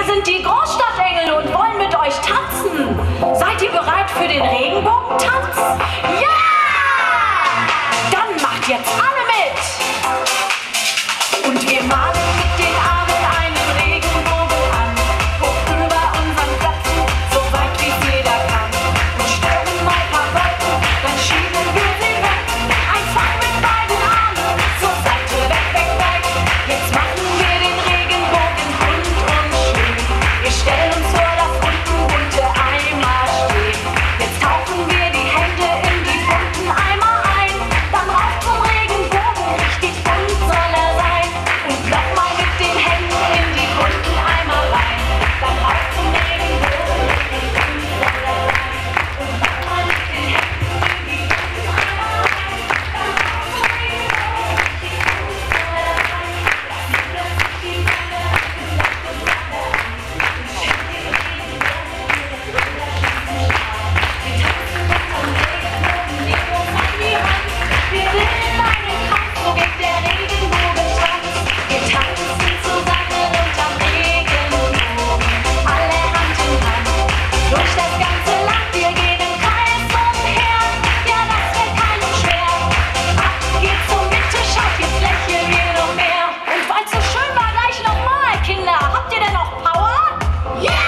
sind die Großstadtengel und wollen mit euch tanzen. Seid ihr bereit für den Regenbogentanz? Ja! Dann macht jetzt alle mit. Und wir malen mit den Armen einen Regenbogen an. Hoch über unseren Köpfen, so weit wie jeder kann. Und stören mal ein paar Wolken, dann schieben wir sie weg. Einfach mit beiden Armen zur Seite, weg, weg, weg. Jetzt machen wir den Regenbogen bunt und schön. Wir stellen uns vor, dass unten bunte Eimer stehen. Jetzt tauchen wir die Hände in die bunten Eimer ein. Dann rauf zum Regenbogen, richtig bunt soll er sein. Und nochmal mit den Händen in die bunten Eimer rein. Dann rauf zum Regenbogen, richtig bunt soll er sein. Und nochmal mit den Händen in die bunten Eimer rein. Dann rauf zum Regenbogen, richtig bunt soll er sein. Lass uns die Sonne wir bilden einen Kreis, so geht der Regenbogentanz. Wir tanzen zusammen unterm Regenbogen, alle Hand in Hand, durch das ganze Land. Wir gehen im Kreis umher, ja das wird keinem schwer. Ab geht's zur Mitte, schaut, jetzt lächeln wir noch mehr. Und weil's so schön war, gleich nochmal, Kinder, habt ihr denn noch Power? Ja!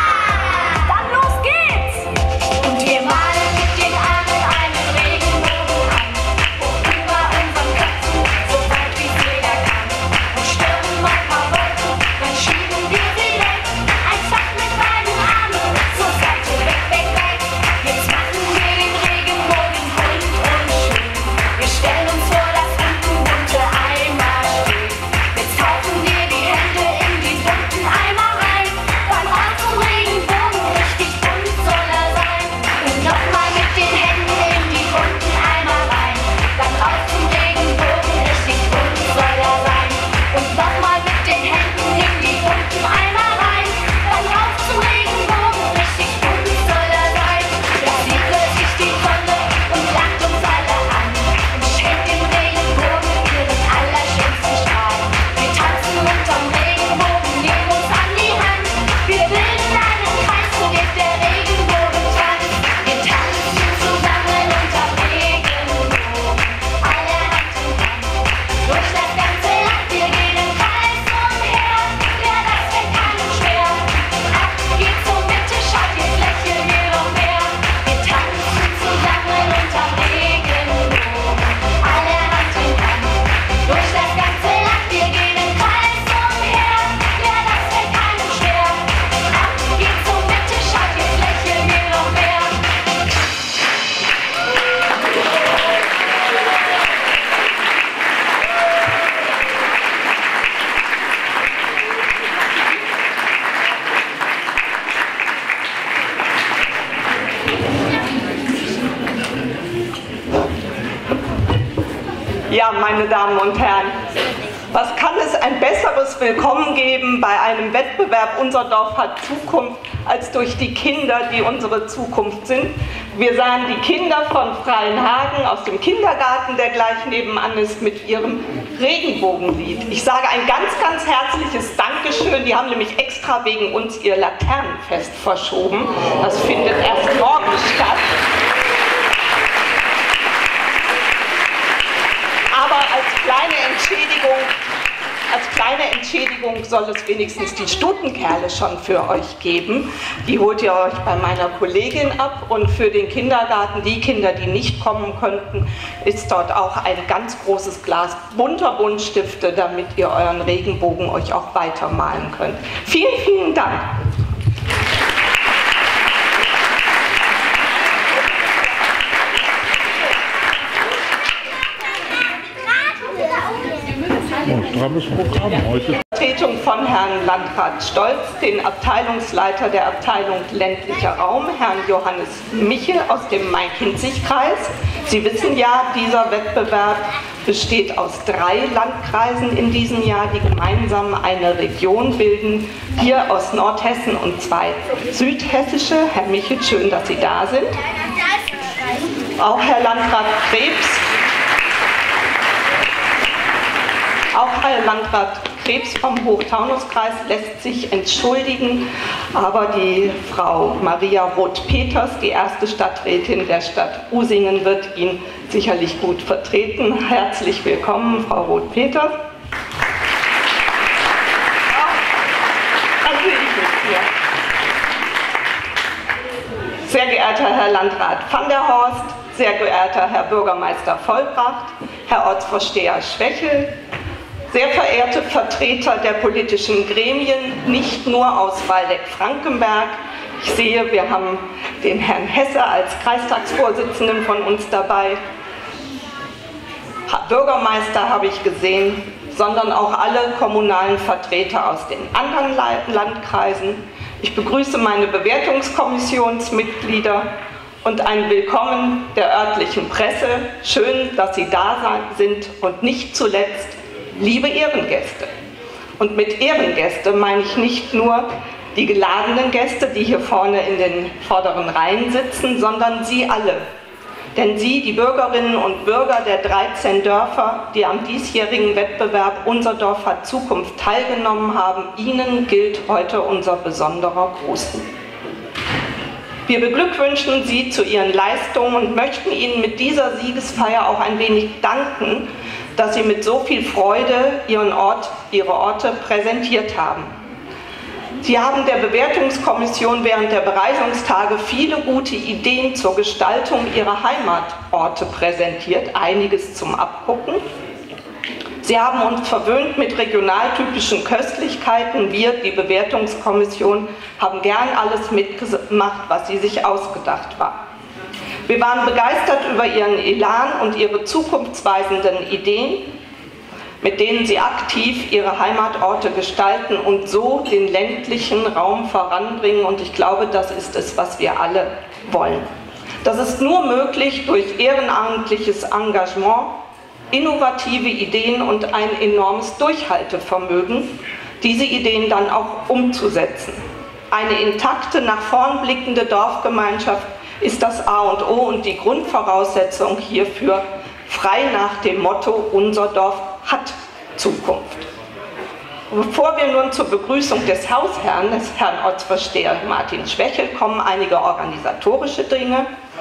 Dann los geht's! Und wir malen mit den Armen einen Regenbogen an. Über unseren Köpfen, so weit wie jeder kann. Und stören mal ein paar Wolken, dann schieben wir sie weg. Einfach mit beiden Armen zur Seite, weg, weg, weg. Jetzt machen wir den Regenbogen bunt und schön. Wir stellen uns vor, dass unten bunte Eimer stehen. Jetzt tauchen wir die Hände in die bunten Eimer rein. Dann rauf zum Regenbogen, richtig bunt soll er sein. Und nochmal mit den Händen in die bunten Eimer rein. Dann rauf zum Regenbogen, richtig bunt soll er sein. Und nochmal mit den Händen in die bunten Eimer rein. Dann rauf zum Regenbogen, richtig bunt soll er sein. Da sieht plötzlich die Sonne und lacht uns alle an. Und schenkt dem Regenbogen ihren allerschönsten Strahl. Wir tanzen unterm Regenbogen, nehmen uns an die Hand. Wir bilden einen Kreis, so geht der Regenbogentanz. Wir tanzen zusammen unterm Regenbogen, alle Hand in Hand, durch das ganze Land. Wir gehen im Kreis umher, ja das wird keinem schwer. Ab geht's zur Mitte, schaut, jetzt lächeln wir noch mehr. Wir tanzen zusammen unterm Regenbogen, alle Hand in Hand, durch das ganze Land. Wir gehen im Kreis umher, ja das wird keinem schwer. Ab geht's zur Mitte, schaut, jetzt lächeln wir noch mehr. Ja, meine Damen und Herren, was kann es ein besseres Willkommen geben bei einem Wettbewerb Unser Dorf hat Zukunft, als durch die Kinder, die unsere Zukunft sind. Wir sahen die Kinder von Freienhagen aus dem Kindergarten, der gleich nebenan ist, mit ihrem Regenbogenlied. Ich sage ein ganz, ganz herzliches Dankeschön. Die haben nämlich extra wegen uns ihr Laternenfest verschoben. Das findet erst morgen statt. Aber als kleine Entschädigung soll es wenigstens die Stutenkerle schon für euch geben. Die holt ihr euch bei meiner Kollegin ab. Und für den Kindergarten, die Kinder, die nicht kommen könnten, ist dort auch ein ganz großes Glas bunter Buntstifte, damit ihr euren Regenbogen euch auch weitermalen könnt. Vielen, vielen Dank. Strammes Programm heute. Vertretung von Herrn Landrat Stolz, den Abteilungsleiter der Abteilung ländlicher Raum, Herrn Johannes Michel aus dem Main-Kinzig-Kreis. Sie wissen ja, dieser Wettbewerb besteht aus 3 Landkreisen in diesem Jahr, die gemeinsam eine Region bilden. Hier aus Nordhessen und 2 südhessische. Herr Michel, schön, dass Sie da sind. Auch Herr Landrat Krebs vom Hochtaunuskreis lässt sich entschuldigen, aber die Frau Maria Roth-Peters, die erste Stadträtin der Stadt Usingen, wird ihn sicherlich gut vertreten. Herzlich willkommen, Frau Roth-Peters. Sehr geehrter Herr Landrat van der Horst, sehr geehrter Herr Bürgermeister Vollbracht, Herr Ortsvorsteher Schwächel, sehr verehrte Vertreter der politischen Gremien, nicht nur aus Waldeck-Frankenberg. Ich sehe, wir haben den Herrn Hesse als Kreistagsvorsitzenden von uns dabei. Bürgermeister habe ich gesehen, sondern auch alle kommunalen Vertreter aus den anderen Landkreisen. Ich begrüße meine Bewertungskommissionsmitglieder und ein Willkommen der örtlichen Presse. Schön, dass Sie da sind und nicht zuletzt liebe Ehrengäste. Und mit Ehrengäste meine ich nicht nur die geladenen Gäste, die hier vorne in den vorderen Reihen sitzen, sondern Sie alle. Denn Sie, die Bürgerinnen und Bürger der 13 Dörfer, die am diesjährigen Wettbewerb Unser Dorf hat Zukunft teilgenommen haben, Ihnen gilt heute unser besonderer Gruß. Wir beglückwünschen Sie zu Ihren Leistungen und möchten Ihnen mit dieser Siegesfeier auch ein wenig danken, dass Sie mit so viel Freude Ihren Ort, Ihre Orte präsentiert haben. Sie haben der Bewertungskommission während der Bereisungstage viele gute Ideen zur Gestaltung Ihrer Heimatorte präsentiert, einiges zum Abgucken. Sie haben uns verwöhnt mit regionaltypischen Köstlichkeiten. Wir, die Bewertungskommission, haben gern alles mitgemacht, was Sie sich ausgedacht haben. Wir waren begeistert über Ihren Elan und Ihre zukunftsweisenden Ideen, mit denen Sie aktiv Ihre Heimatorte gestalten und so den ländlichen Raum voranbringen. Und ich glaube, das ist es, was wir alle wollen. Das ist nur möglich durch ehrenamtliches Engagement, innovative Ideen und ein enormes Durchhaltevermögen, diese Ideen dann auch umzusetzen. Eine intakte, nach vorn blickende Dorfgemeinschaft ist das A und O und die Grundvoraussetzung hierfür, frei nach dem Motto, unser Dorf hat Zukunft. Bevor wir nun zur Begrüßung des Hausherrn, des Herrn Ortsvorsteher Martin Schwächel, kommen einige organisatorische Dinge.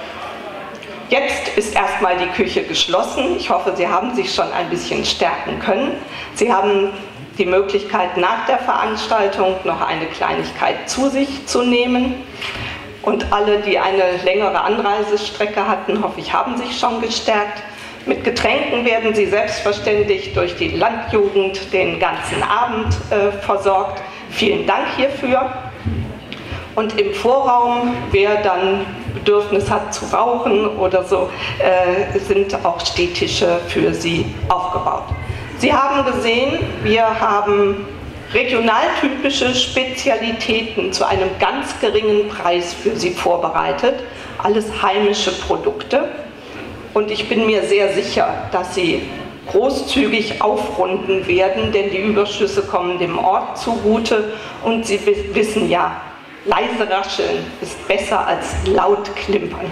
Jetzt ist erstmal die Küche geschlossen. Ich hoffe, Sie haben sich schon ein bisschen stärken können. Sie haben die Möglichkeit, nach der Veranstaltung noch eine Kleinigkeit zu sich zu nehmen. Und alle, die eine längere Anreisestrecke hatten, hoffe ich, haben sich schon gestärkt. Mit Getränken werden Sie selbstverständlich durch die Landjugend den ganzen Abend versorgt. Vielen Dank hierfür. Und im Vorraum, wer dann Bedürfnis hat zu rauchen oder so, sind auch Stehtische für Sie aufgebaut. Sie haben gesehen, wir haben regionaltypische Spezialitäten zu einem ganz geringen Preis für Sie vorbereitet. Alles heimische Produkte. Und ich bin mir sehr sicher, dass Sie großzügig aufrunden werden, denn die Überschüsse kommen dem Ort zugute. Und Sie wissen ja, leise rascheln ist besser als laut klimpern.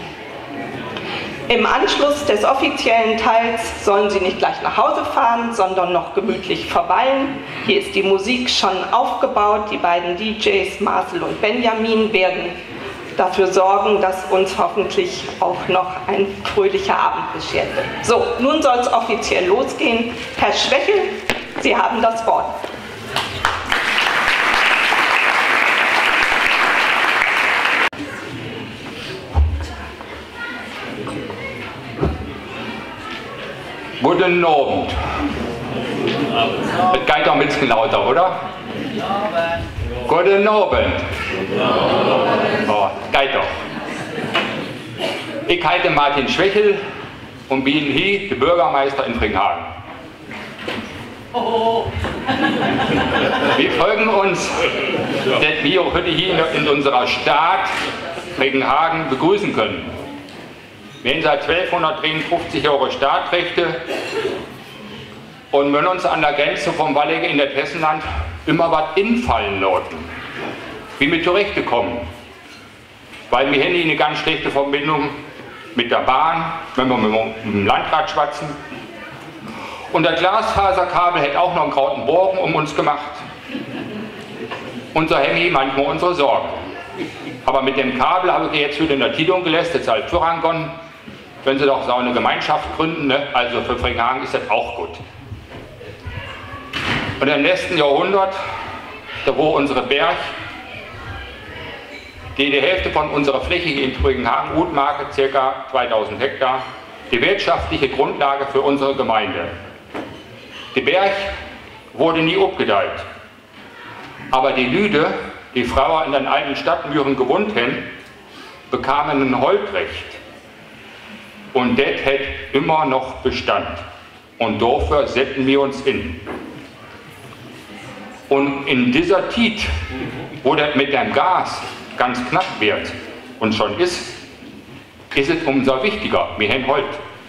Im Anschluss des offiziellen Teils sollen Sie nicht gleich nach Hause fahren, sondern noch gemütlich verweilen. Hier ist die Musik schon aufgebaut. Die beiden DJs Marcel und Benjamin werden dafür sorgen, dass uns hoffentlich auch noch ein fröhlicher Abend beschert wird. So, nun soll es offiziell losgehen. Herr Schwächel, Sie haben das Wort. Guten Abend. Das geht doch ein bisschen lauter, oder? Guten Abend. Oh, geht doch. Ich heiße Martin Schwächel und bin hier der Bürgermeister in Fringhagen. Wir folgen uns, dass wir heute hier in unserer Stadt Fringhagen begrüßen können. Wir haben seit 1253 Jahre Stadtrechte und wenn uns an der Grenze vom Waldeck in das Hessenland immer was infallen lassen, wie wir zurechtkommen. Weil wir haben eine ganz schlechte Verbindung mit der Bahn, wenn wir mit dem Landrat schwatzen. Und der Glasfaserkabel hätte auch noch einen grauen Bogen um uns gemacht. Unser Hemmi, manchmal unsere Sorgen. Aber mit dem Kabel habe ich jetzt wieder in der Tidung gelässt, jetzt halt Fürangon. Wenn sie doch so eine Gemeinschaft gründen, ne? Also für Fringhagen ist das auch gut. Und im letzten Jahrhundert, da wo unsere Berg, die Hälfte von unserer Fläche hier in Fringhagen, Utmarke, ca. 2000 Hektar, die wirtschaftliche Grundlage für unsere Gemeinde. Die Berg wurde nie abgedeiht. Aber die Lüde, die Frauen in den alten Stadtmüren gewohnt haben, bekamen ein Holdrecht. Und das hat immer noch Bestand. Und dafür setzen wir uns in. Und in dieser Zeit, wo das mit dem Gas ganz knapp wird und schon ist es umso wichtiger. Wir haben Holz.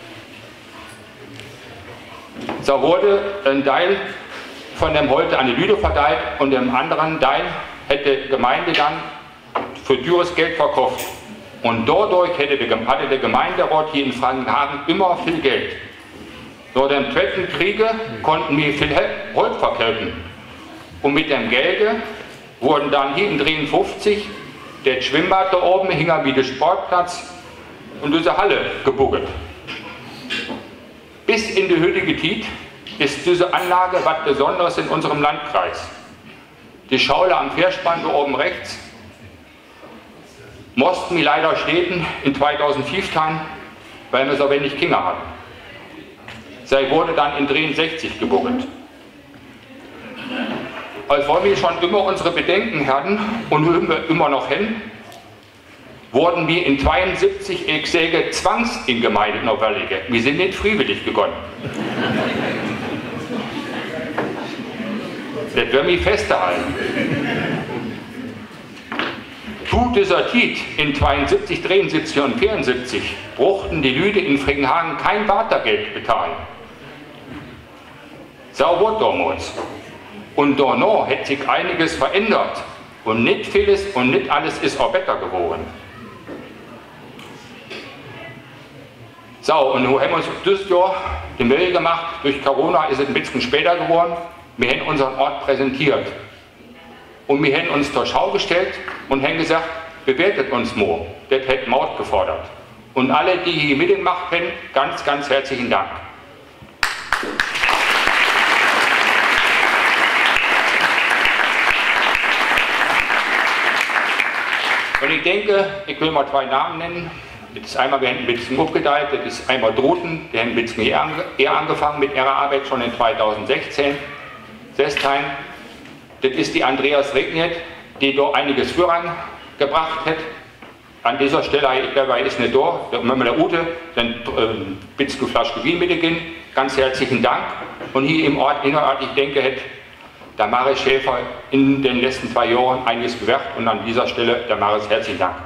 So wurde ein Teil von dem Holz an die Lüde verteilt und dem anderen Teil hätte die Gemeinde dann für teures Geld verkauft. Und dadurch hatte der Gemeinderat hier in Fringhagen immer viel Geld. Durch den Zweiten Krieg konnten wir viel Holz verkaufen. Und mit dem Geld wurden dann hier in 53 der Schwimmbad da oben hing wie der Sportplatz und diese Halle gebuggelt. Bis in die heutige Zeit ist diese Anlage was Besonderes in unserem Landkreis. Die Schaule am Fährspann da oben rechts mussten wir leider stehen in 2005, weil wir so wenig Kinder hatten. Sie wurde dann in 63 gebuggelt. Als wir schon immer unsere Bedenken hatten und immer noch hin, wurden wir in 72 Exege zwangs in Gemeinden auferlegt. Wir sind nicht freiwillig gegangen. Das werden wir festhalten. Zu dieser Zeit in 72, 73 und 74 brauchten die Lüde in Fringhagen kein Bartergeld bezahlen. So wurde damals. Und danach hat sich einiges verändert. Und nicht vieles und nicht alles ist auch besser geworden. So, und nun haben wir uns dieses Jahr den Willen gemacht. Durch Corona ist es ein bisschen später geworden. Wir haben unseren Ort präsentiert. Und wir haben uns zur Schau gestellt und haben gesagt, bewertet uns mal. Das hat Maut gefordert. Und alle, die hier mitgemacht haben, ganz, ganz herzlichen Dank. Und ich denke, ich will mal zwei Namen nennen. Das ist einmal, wir haben ein bisschen aufgeteilt, das ist einmal Droten, der hat ein bisschen eher angefangen mit ihrer Arbeit, schon in 2016. Sestheim, das ist die Andreas Regnet, die da einiges vorangebracht hat. An dieser Stelle, dabei ist nicht da, wenn wir der Ute, dann ein bisschen Flasche Wein mitgehen. Ganz herzlichen Dank. Und hier im Ort, innerortlich, ich denke, hat der Maris Schäfer in den letzten 2 Jahren einiges bewirkt. Und an dieser Stelle, der Maris, herzlichen Dank.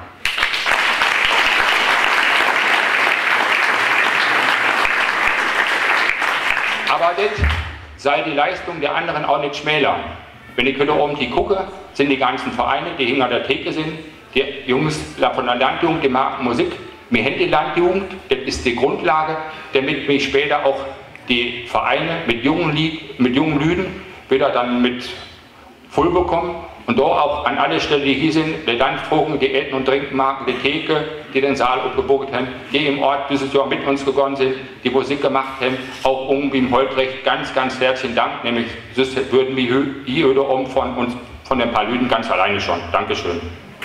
Aber das sei die Leistung der anderen auch nicht schmälern. Wenn ich heute oben die gucke, sind die ganzen Vereine, die hinter der Theke sind, die Jungs von der Landjugend, die machen Musik. Wir haben die Landjugend, das ist die Grundlage, damit wir später auch die Vereine mit jungen Lüden wieder dann mit voll bekommen. Und da auch an alle Stellen, die hier sind, die Landfrogen, die Essen- und Trinkmarken, die Theke, die den Saal aufgebucht haben, die im Ort dieses Jahr mit uns gegangen sind, die Musik gemacht haben, auch irgendwie im Holtrecht, ganz, ganz herzlichen Dank. Nämlich, das würden wir hier oder oben von uns, von den paar Lüden ganz alleine schon. Dankeschön.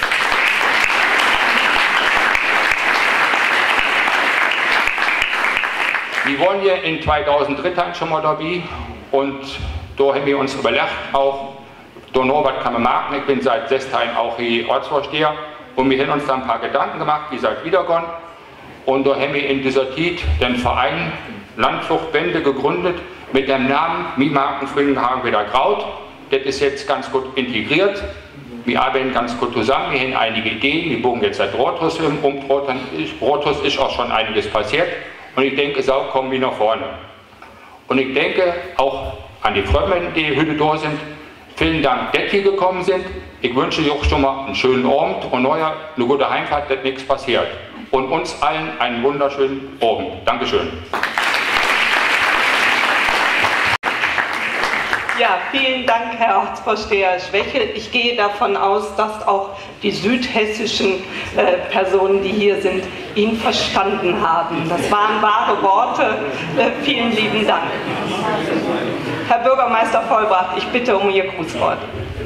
Wir wollen hier in 2003 schon mal dabei und da haben wir uns überlegt, auch was kann man machen. Ich bin seit 6 Tagen auch hier Ortsvorsteher und wir haben uns da ein paar Gedanken gemacht, wie seit Wiedergone. Und da haben wir in dieser Zeit den Verein Landfluchtwende gegründet mit dem Namen Mimarken Fringhagen wieder Kraut. Das ist jetzt ganz gut integriert. Wir arbeiten ganz gut zusammen, wir haben einige Ideen, wir bogen jetzt seit Rothus Rothus ist auch schon einiges passiert und ich denke, so kommen wir nach vorne. Und ich denke auch an die Frömmen, die heute da sind. Vielen Dank, dass Sie gekommen sind. Ich wünsche euch auch schon mal einen schönen Abend und eine gute Heimfahrt, dass nichts passiert. Und uns allen einen wunderschönen Abend. Dankeschön. Ja, vielen Dank, Herr Ortsvorsteher Schwächel. Ich gehe davon aus, dass auch die südhessischen Personen, die hier sind, ihn verstanden haben. Das waren wahre Worte. Vielen lieben Dank. Herr Bürgermeister Vollbracht, ich bitte um Ihr Grußwort.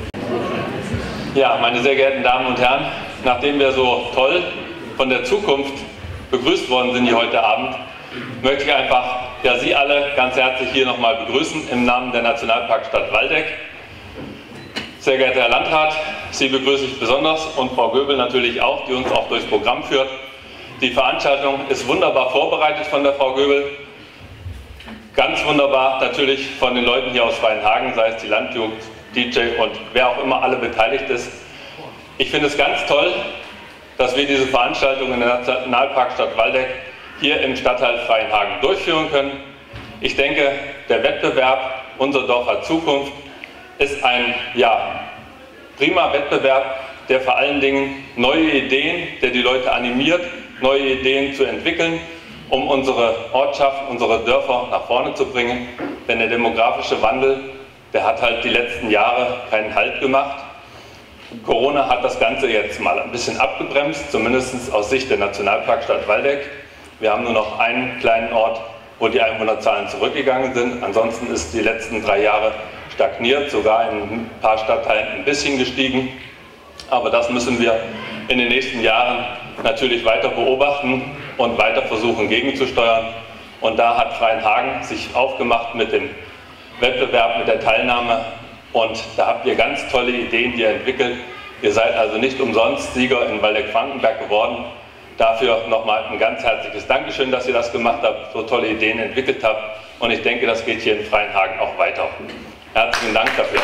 Ja, meine sehr geehrten Damen und Herren, nachdem wir so toll von der Zukunft begrüßt worden sind hier heute Abend, möchte ich einfach Sie alle ganz herzlich hier nochmal begrüßen im Namen der Nationalparkstadt Waldeck. Sehr geehrter Herr Landrat, Sie begrüße ich besonders und Frau Göbel natürlich auch, die uns auch durchs Programm führt. Die Veranstaltung ist wunderbar vorbereitet von der Frau Göbel. Ganz wunderbar natürlich von den Leuten hier aus Freienhagen, sei es die Landjugend, DJ und wer auch immer alle beteiligt ist. Ich finde es ganz toll, dass wir diese Veranstaltung in der Nationalparkstadt Waldeck hier im Stadtteil Freienhagen durchführen können. Ich denke, der Wettbewerb Unser Dorf hat Zukunft ist ein prima Wettbewerb, der vor allen Dingen neue Ideen, der die Leute animiert, neue Ideen zu entwickeln, um unsere Ortschaft, unsere Dörfer nach vorne zu bringen. Denn der demografische Wandel, der hat halt die letzten Jahre keinen Halt gemacht. Corona hat das Ganze jetzt mal ein bisschen abgebremst, zumindest aus Sicht der Nationalparkstadt Waldeck. Wir haben nur noch einen kleinen Ort, wo die Einwohnerzahlen zurückgegangen sind. Ansonsten ist die letzten 3 Jahre stagniert, sogar in ein paar Stadtteilen ein bisschen gestiegen. Aber das müssen wir in den nächsten Jahren natürlich weiter beobachten und weiter versuchen gegenzusteuern. Und da hat Freienhagen sich aufgemacht mit dem Wettbewerb, mit der Teilnahme. Und da habt ihr ganz tolle Ideen, die ihr entwickelt. Ihr seid also nicht umsonst Sieger in Waldeck-Frankenberg geworden. Dafür nochmal ein ganz herzliches Dankeschön, dass ihr das gemacht habt, so tolle Ideen entwickelt habt. Und ich denke, das geht hier in Freienhagen auch weiter. Herzlichen Dank dafür.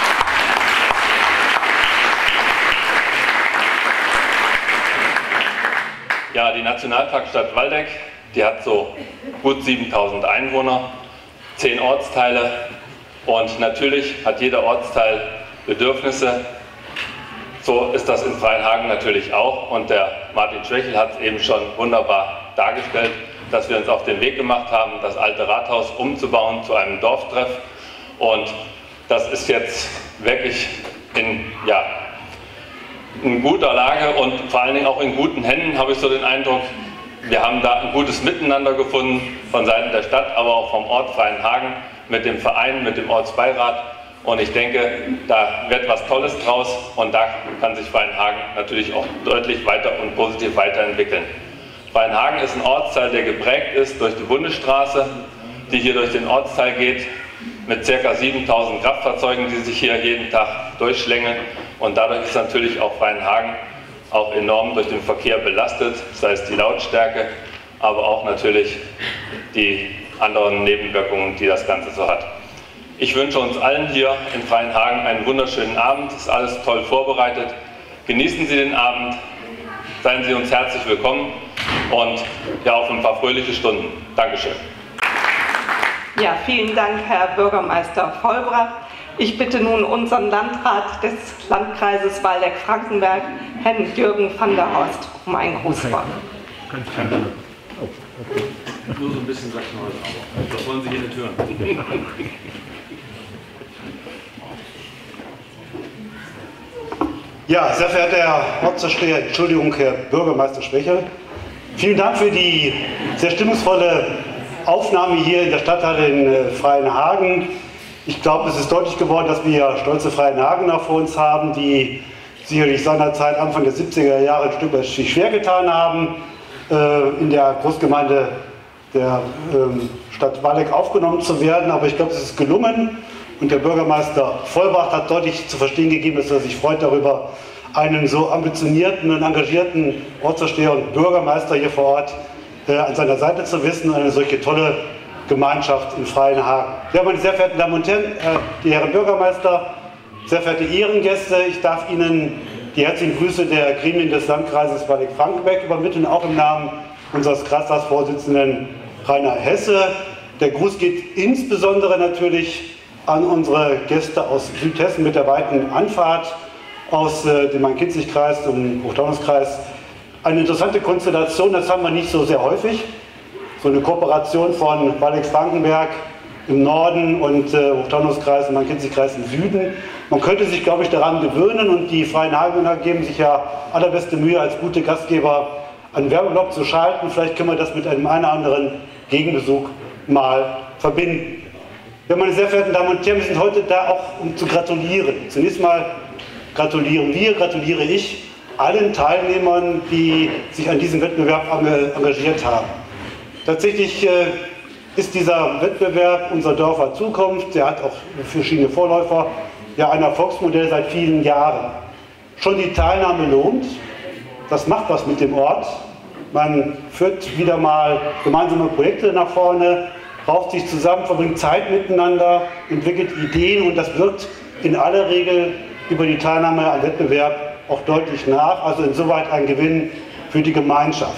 Ja, die Nationalparkstadt Waldeck, die hat so gut 7000 Einwohner, 10 Ortsteile und natürlich hat jeder Ortsteil Bedürfnisse. So ist das in Freienhagen natürlich auch und der Martin Schwächel hat es eben schon wunderbar dargestellt, dass wir uns auf den Weg gemacht haben, das alte Rathaus umzubauen zu einem Dorftreff und das ist jetzt wirklich in guter Lage und vor allen Dingen auch in guten Händen, habe ich so den Eindruck. Wir haben da ein gutes Miteinander gefunden von Seiten der Stadt, aber auch vom Ort Freienhagen mit dem Verein, mit dem Ortsbeirat. Und ich denke, da wird was Tolles draus und da kann sich Freienhagen natürlich auch deutlich weiter und positiv weiterentwickeln. Freienhagen ist ein Ortsteil, der geprägt ist durch die Bundesstraße, die hier durch den Ortsteil geht, mit ca. 7000 Kraftfahrzeugen, die sich hier jeden Tag durchschlängeln. Und dadurch ist natürlich auch Freienhagen auch enorm durch den Verkehr belastet, sei es die Lautstärke, aber auch natürlich die anderen Nebenwirkungen, die das Ganze so hat. Ich wünsche uns allen hier in Freienhagen einen wunderschönen Abend. Es ist alles toll vorbereitet. Genießen Sie den Abend, seien Sie uns herzlich willkommen und auf ein paar fröhliche Stunden. Dankeschön. Ja, vielen Dank, Herr Bürgermeister Vollbracht. Ich bitte nun unseren Landrat des Landkreises Waldeck-Frankenberg, Herrn Jürgen van der Horst, um ein Grußwort. Nur so ein bisschen Sachsen-Anhalt, aber das wollen Sie hier nicht hören. Ja, sehr verehrter Herr Ortsvorsteher, Entschuldigung, Herr Bürgermeister Schwächel, vielen Dank für die sehr stimmungsvolle Aufnahme hier in der Stadthalle in Freienhagen. Ich glaube, es ist deutlich geworden, dass wir stolze Freienhagener vor uns haben, die sicherlich seinerzeit Anfang der 70er Jahre ein Stück weit sich schwer getan haben, in der Großgemeinde der Stadt Waldeck aufgenommen zu werden. Aber ich glaube, es ist gelungen. Und der Bürgermeister Vollbracht hat deutlich zu verstehen gegeben, dass er sich freut darüber, einen so ambitionierten und engagierten Ortsvorsteher und Bürgermeister hier vor Ort an seiner Seite zu wissen und eine solche tolle Gemeinschaft in Freienhagen. Ja, meine sehr verehrten Damen und Herren, die Herren Bürgermeister, sehr verehrte Ehrengäste, ich darf Ihnen die herzlichen Grüße der Gremien des Landkreises Waldeck-Frankenberg übermitteln, auch im Namen unseres Kreistagsvorsitzenden Rainer Hesse. Der Gruß geht insbesondere natürlich an unsere Gäste aus Südhessen mit der weiten Anfahrt aus dem Main-Kinzig-Kreis und Hochtaunuskreis. Eine interessante Konstellation, das haben wir nicht so sehr häufig. So eine Kooperation von Waldeck-Frankenberg im Norden und Hochtaunus-Kreis und Main-Kinzig-Kreis im Süden. Man könnte sich, glaube ich, daran gewöhnen und die Freien Hagener geben sich ja allerbeste Mühe, als gute Gastgeber einen Werbeblock zu schalten. Vielleicht können wir das mit einem oder anderen Gegenbesuch mal verbinden. Ja, meine sehr verehrten Damen und Herren, wir sind heute da auch, um zu gratulieren. Zunächst mal gratuliere ich allen Teilnehmern, die sich an diesem Wettbewerb engagiert haben. Tatsächlich ist dieser Wettbewerb unser Dorf hat Zukunft, der hat auch verschiedene Vorläufer, ja ein Erfolgsmodell seit vielen Jahren. Schon die Teilnahme lohnt, das macht was mit dem Ort. Man führt wieder mal gemeinsame Projekte nach vorne, rauft sich zusammen, verbringt Zeit miteinander, entwickelt Ideen und das wirkt in aller Regel über die Teilnahme am Wettbewerb auch deutlich nach. Also insoweit ein Gewinn für die Gemeinschaft.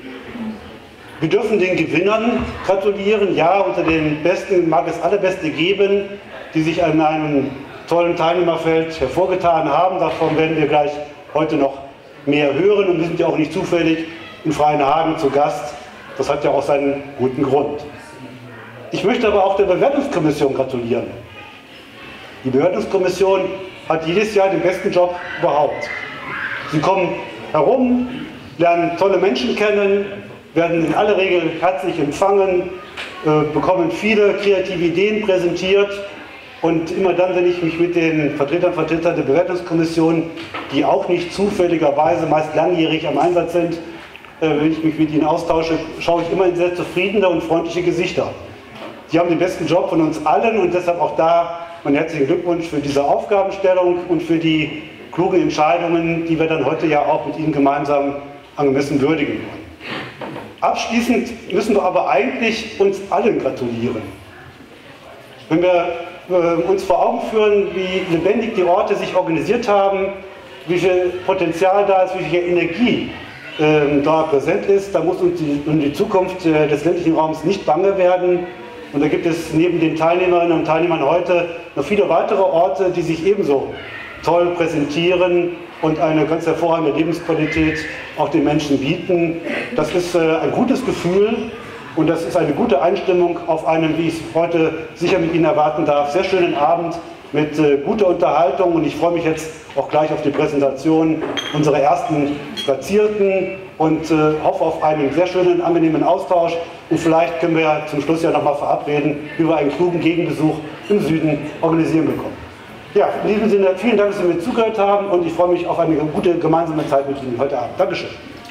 Wir dürfen den Gewinnern gratulieren. Ja, unter den Besten mag es allerbeste geben, die sich an einem tollen Teilnehmerfeld hervorgetan haben. Davon werden wir gleich heute noch mehr hören. Und wir sind ja auch nicht zufällig in Freienhagen zu Gast. Das hat ja auch seinen guten Grund. Ich möchte aber auch der Bewertungskommission gratulieren. Die Bewertungskommission hat jedes Jahr den besten Job überhaupt. Sie kommen herum, lernen tolle Menschen kennen, werden in aller Regel herzlich empfangen, bekommen viele kreative Ideen präsentiert und immer dann, wenn ich mich mit den Vertretern der Bewertungskommission, die auch nicht zufälligerweise meist langjährig am Einsatz sind, wenn ich mich mit ihnen austausche, schaue ich immer in sehr zufriedene und freundliche Gesichter. Sie haben den besten Job von uns allen und deshalb auch da meinen herzlichen Glückwunsch für diese Aufgabenstellung und für die klugen Entscheidungen, die wir dann heute ja auch mit Ihnen gemeinsam angemessen würdigen wollen. Abschließend müssen wir aber eigentlich uns allen gratulieren. Wenn wir uns vor Augen führen, wie lebendig die Orte sich organisiert haben, wie viel Potenzial da ist, wie viel Energie da präsent ist, da muss uns um die Zukunft des ländlichen Raums nicht bange werden. Und da gibt es neben den Teilnehmerinnen und Teilnehmern heute noch viele weitere Orte, die sich ebenso toll präsentieren und eine ganz hervorragende Lebensqualität auch den Menschen bieten. Das ist ein gutes Gefühl und das ist eine gute Einstimmung auf einen, wie ich es heute sicher mit Ihnen erwarten darf, sehr schönen Abend mit guter Unterhaltung und ich freue mich jetzt auch gleich auf die Präsentation unserer ersten Platzierten und hoffe auf einen sehr schönen, angenehmen Austausch und vielleicht können wir zum Schluss ja nochmal verabreden, wie wir einen klugen Gegenbesuch im Süden organisieren bekommen. Ja, in diesem Sinne vielen Dank, dass Sie mir zugehört haben und ich freue mich auf eine gute gemeinsame Zeit mit Ihnen heute Abend. Dankeschön.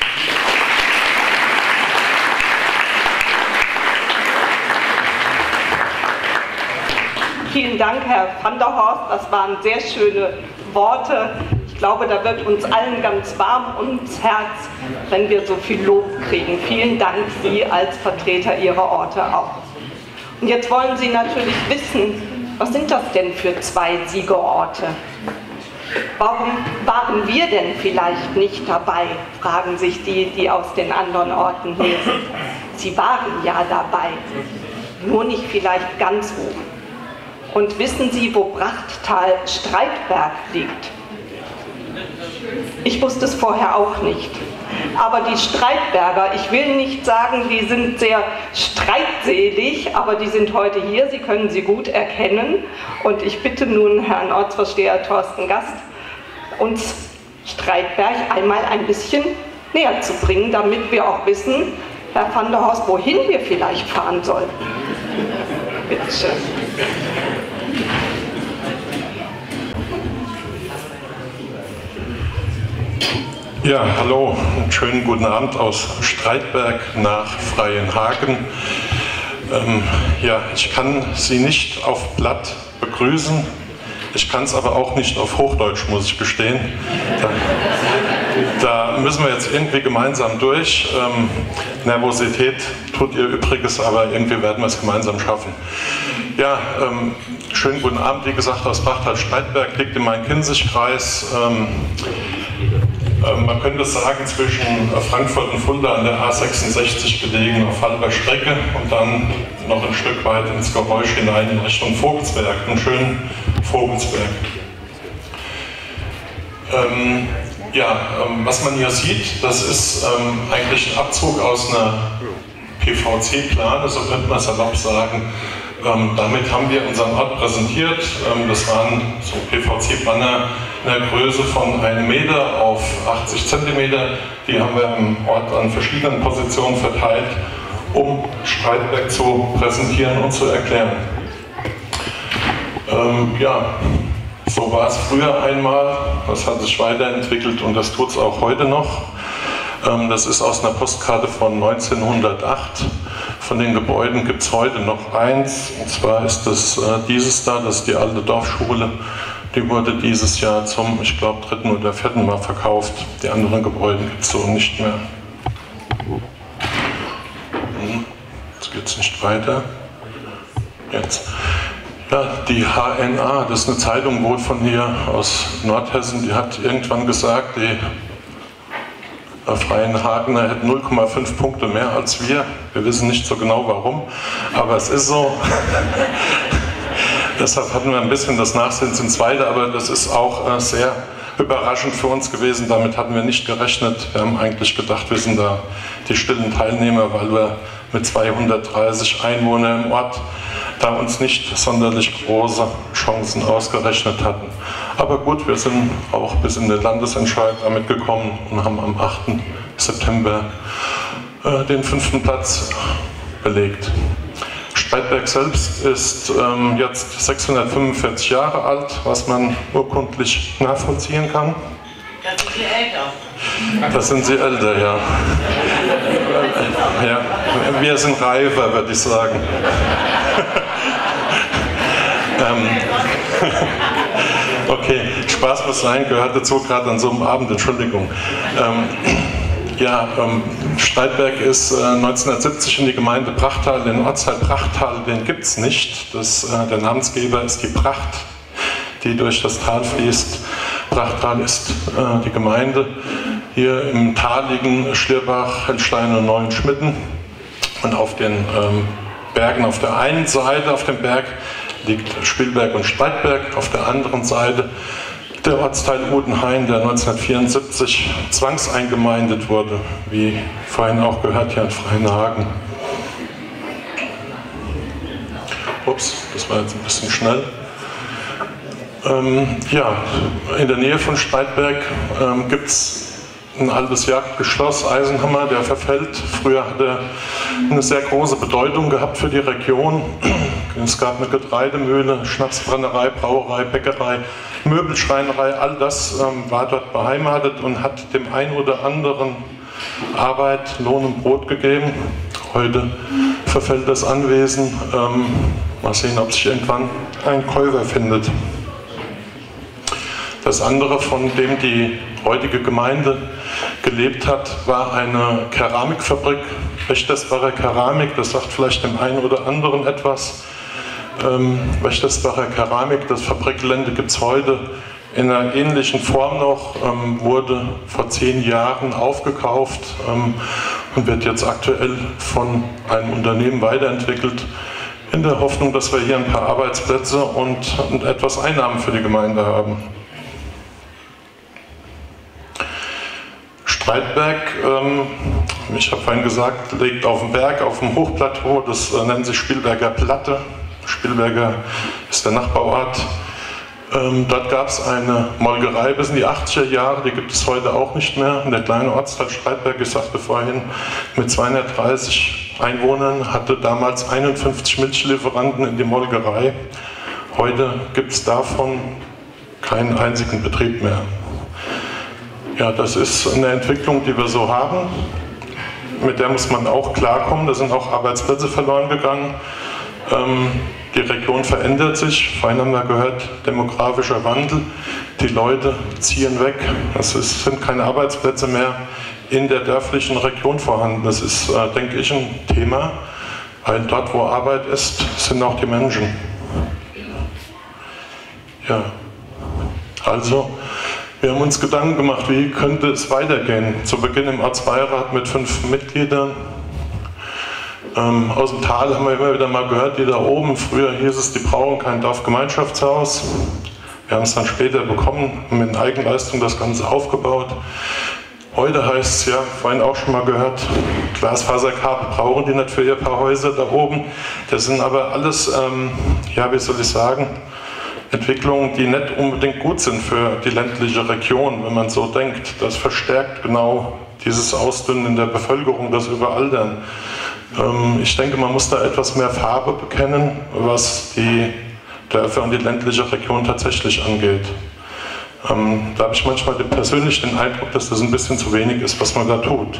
Vielen Dank, Herr van der Horst. Das waren sehr schöne Worte. Ich glaube, da wird uns allen ganz warm ums Herz, wenn wir so viel Lob kriegen. Vielen Dank, Sie als Vertreter Ihrer Orte auch. Und jetzt wollen Sie natürlich wissen, was sind das denn für zwei Siegerorte? Warum waren wir denn vielleicht nicht dabei, fragen sich die, die aus den anderen Orten hier sind. Sie waren ja dabei, nur nicht vielleicht ganz hoch. Und wissen Sie, wo Brachtal-Streitberg liegt? Ich wusste es vorher auch nicht. Aber die Streitberger, ich will nicht sagen, die sind sehr streitselig, aber die sind heute hier, Sie können sie gut erkennen. Und ich bitte nun Herrn Ortsvorsteher Thorsten Gast, uns Streitberg einmal ein bisschen näher zu bringen, damit wir auch wissen, Herr van der Horst, wohin wir vielleicht fahren sollten. Bitte schön. Ja, hallo, einen schönen guten Abend aus Streitberg nach Freienhagen. Ja, ich kann Sie nicht auf Platt begrüßen, ich kann es aber auch nicht auf Hochdeutsch, muss ich gestehen. Da müssen wir jetzt irgendwie gemeinsam durch. Nervosität tut ihr Übriges, aber irgendwie werden wir es gemeinsam schaffen. Ja, schönen guten Abend, wie gesagt, aus Brachtal-Streitberg, liegt im Main-Kinzig-Kreis. Man könnte sagen, zwischen Frankfurt und Fulda an der A66 gelegen, auf halber Strecke und dann noch ein Stück weit ins Geräusch hinein in Richtung Vogelsberg, einen schönen Vogelsberg. Was man hier sieht, das ist eigentlich ein Abzug aus einer PVC-Plane, so könnte man es salopp sagen, Damit haben wir unseren Ort präsentiert. Das waren so PVC-Banner in der Größe von 1 Meter auf 80 Zentimeter. Die haben wir im Ort an verschiedenen Positionen verteilt, um Streitberg zu präsentieren und zu erklären. Ja, so war es früher einmal. Das hat sich weiterentwickelt und das tut es auch heute noch. Das ist aus einer Postkarte von 1908. Von den Gebäuden gibt es heute noch eins, und zwar ist das dieses da, das ist die alte Dorfschule. Die wurde dieses Jahr zum, ich glaube, 3. oder 4. Mal verkauft. Die anderen Gebäude gibt es so nicht mehr. Jetzt geht es nicht weiter. Jetzt. Ja, die HNA, das ist eine Zeitung wohl von hier aus Nordhessen, die hat irgendwann gesagt, die Freien Hagener hätten 0,5 Punkte mehr als wir. Wir wissen nicht so genau warum, aber es ist so. Deshalb hatten wir ein bisschen das Nachsehen ins Zweite, aber das ist auch sehr überraschend für uns gewesen. Damit hatten wir nicht gerechnet. Wir haben eigentlich gedacht, wir sind da die stillen Teilnehmer, weil wir mit 230 Einwohnern im Ort da uns nicht sonderlich große Chancen ausgerechnet hatten. Aber gut, wir sind auch bis in den Landesentscheid damit gekommen und haben am 8. September den 5. Platz belegt. Streitberg selbst ist jetzt 645 Jahre alt, was man urkundlich nachvollziehen kann. Da sind Sie älter. Da sind Sie älter, ja. Ja. Wir sind reifer, würde ich sagen. Okay, Spaß muss sein, gehört dazu, gerade an so einem Abend, Entschuldigung. Streitberg ist 1970 in die Gemeinde Brachtal, den Ortsteil Brachtal, den gibt es nicht. Der Namensgeber ist die Bracht, die durch das Tal fließt. Brachtal ist die Gemeinde. Hier im Tal liegen Schlierbach, Hellstein und Neuenschmitten. Und auf den Bergen auf der einen Seite, auf dem Berg, liegt Spielberg und Streitberg, auf der anderen Seite der Ortsteil Udenhain, der 1974 zwangseingemeindet wurde, wie vorhin auch gehört hier in Freienhagen. Ups, das war jetzt ein bisschen schnell. In der Nähe von Streitberg gibt es ein altes Jagdschloss Eisenhammer, der verfällt. Früher hat er eine sehr große Bedeutung gehabt für die Region. Es gab eine Getreidemühle, Schnapsbrennerei, Brauerei, Bäckerei, Möbelschreinerei, all das war dort beheimatet und hat dem einen oder anderen Arbeit, Lohn und Brot gegeben. Heute verfällt das Anwesen. Mal sehen, ob sich irgendwann ein Käufer findet. Das andere, von dem die heutige Gemeinde gelebt hat, war eine Keramikfabrik, Wächtersbacher Keramik, das sagt vielleicht dem einen oder anderen etwas. Wächtersbacher Keramik, das Fabrikgelände gibt es heute in einer ähnlichen Form noch, wurde vor 10 Jahren aufgekauft und wird jetzt aktuell von einem Unternehmen weiterentwickelt, in der Hoffnung, dass wir hier ein paar Arbeitsplätze und etwas Einnahmen für die Gemeinde haben. Streitberg, ich habe vorhin gesagt, liegt auf dem Berg, auf dem Hochplateau, das nennt sich Spielberger Platte. Spielberger ist der Nachbarort. Dort gab es eine Molkerei bis in die 80er Jahre, die gibt es heute auch nicht mehr. Der kleine Ortsteil Streitberg, ich sagte vorhin, mit 230 Einwohnern hatte damals 51 Milchlieferanten in die Molkerei. Heute gibt es davon keinen einzigen Betrieb mehr. Ja, das ist eine Entwicklung, die wir so haben. Mit der muss man auch klarkommen. Da sind auch Arbeitsplätze verloren gegangen. Die Region verändert sich. Vorhin haben wir gehört, demografischer Wandel. Die Leute ziehen weg. Es sind keine Arbeitsplätze mehr in der dörflichen Region vorhanden. Das ist, denke ich, ein Thema, weil dort, wo Arbeit ist, sind auch die Menschen. Ja, also wir haben uns Gedanken gemacht, wie könnte es weitergehen. Zu Beginn im Ortsbeirat mit 5 Mitgliedern. Aus dem Tal haben wir immer wieder mal gehört, die da oben, früher hieß es, die brauchen kein Dorfgemeinschaftshaus. Wir haben es dann später bekommen, mit Eigenleistung das Ganze aufgebaut. Heute heißt es ja, vorhin auch schon mal gehört, Glasfaserkabel brauchen die nicht für ihr paar Häuser da oben. Das sind aber alles, ja, wie soll ich sagen, Entwicklungen, die nicht unbedingt gut sind für die ländliche Region, wenn man so denkt. Das verstärkt genau dieses Ausdünnen in der Bevölkerung, das Überaldern. Ich denke, man muss da etwas mehr Farbe bekennen, was die Dörfer und die ländliche Region tatsächlich angeht. Da habe ich manchmal persönlich den Eindruck, dass das ein bisschen zu wenig ist, was man da tut.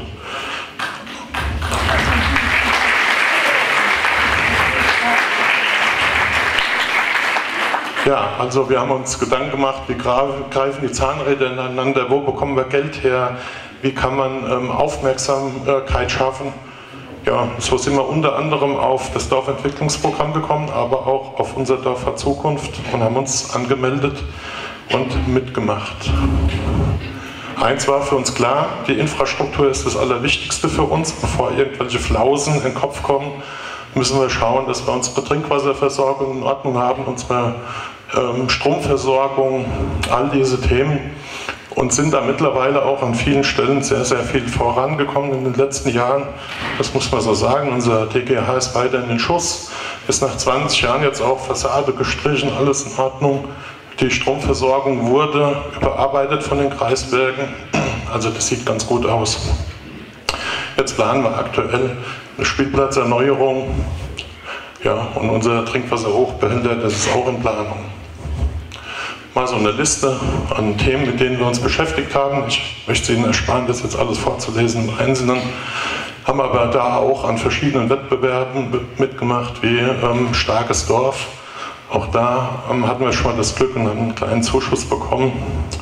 Ja, also wir haben uns Gedanken gemacht, wie greifen die Zahnräder ineinander, wo bekommen wir Geld her, wie kann man Aufmerksamkeit schaffen. Ja, so sind wir unter anderem auf das Dorfentwicklungsprogramm gekommen, aber auch auf unser Dorf hat Zukunft und haben uns angemeldet und mitgemacht. Eins war für uns klar, die Infrastruktur ist das Allerwichtigste für uns. Bevor irgendwelche Flausen in den Kopf kommen, müssen wir schauen, dass wir unsere Trinkwasserversorgung in Ordnung haben, unsere Stromversorgung, all diese Themen. Und sind da mittlerweile auch an vielen Stellen sehr, sehr viel vorangekommen in den letzten Jahren. Das muss man so sagen. Unser TGH ist weiter in den Schuss, ist nach 20 Jahren jetzt auch Fassade gestrichen, alles in Ordnung. Die Stromversorgung wurde überarbeitet von den Kreiswerken, also das sieht ganz gut aus. Jetzt planen wir aktuell eine Spielplatzerneuerung, ja, und unser Trinkwasserhochbehälter, das ist auch in Planung. Mal so eine Liste an Themen, mit denen wir uns beschäftigt haben. Ich möchte Ihnen ersparen, das jetzt alles vorzulesen im Einzelnen. Haben aber da auch an verschiedenen Wettbewerben mitgemacht, wie Starkes Dorf. Auch da hatten wir schon mal das Glück und haben einen kleinen Zuschuss bekommen.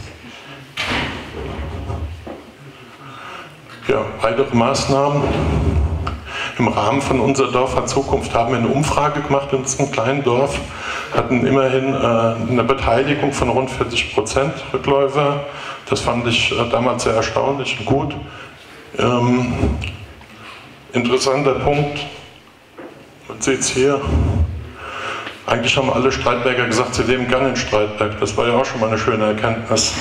Ja, weitere Maßnahmen. Im Rahmen von Unser Dorf hat Zukunft haben wir eine Umfrage gemacht in unserem kleinen Dorf, hatten immerhin eine Beteiligung von rund 40% Rückläufer. Das fand ich damals sehr erstaunlich und gut. Interessanter Punkt, man sieht es hier, eigentlich haben alle Streitberger gesagt, sie leben gerne in Streitberg. Das war ja auch schon mal eine schöne Erkenntnis.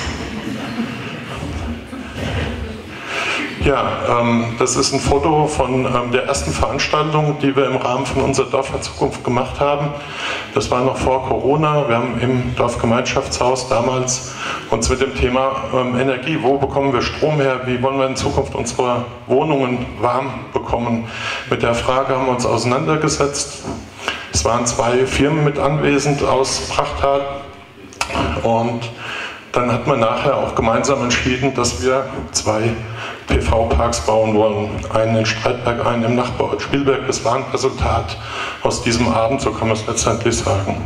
Ja, das ist ein Foto von der ersten Veranstaltung, die wir im Rahmen von Unser Dorf hat Zukunft gemacht haben. Das war noch vor Corona. Wir haben im Dorfgemeinschaftshaus damals uns mit dem Thema Energie, wo bekommen wir Strom her, wie wollen wir in Zukunft unsere Wohnungen warm bekommen. Mit der Frage haben wir uns auseinandergesetzt. Es waren 2 Firmen mit anwesend aus Prachtal und dann hat man nachher auch gemeinsam entschieden, dass wir 2 PV-Parks bauen wollen. Einen in Streitberg, einen im Nachbarort Spielberg. Das war ein Resultat aus diesem Abend, so kann man es letztendlich sagen.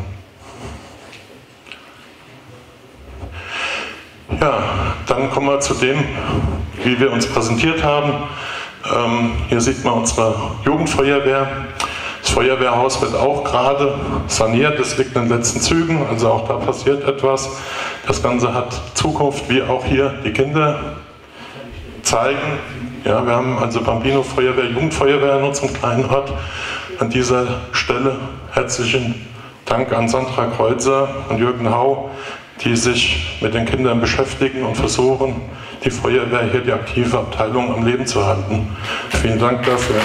Ja, dann kommen wir zu dem, wie wir uns präsentiert haben. Hier sieht man unsere Jugendfeuerwehr. Das Feuerwehrhaus wird auch gerade saniert, das liegt in den letzten Zügen, also auch da passiert etwas. Das Ganze hat Zukunft, wie auch hier die Kinder zeigen. Ja, wir haben also Bambino Feuerwehr, Jugendfeuerwehr in unserem kleinen Ort. An dieser Stelle herzlichen Dank an Sandra Kreuzer und Jürgen Hau, die sich mit den Kindern beschäftigen und versuchen, die Feuerwehr hier, die aktive Abteilung, am Leben zu halten. Vielen Dank dafür.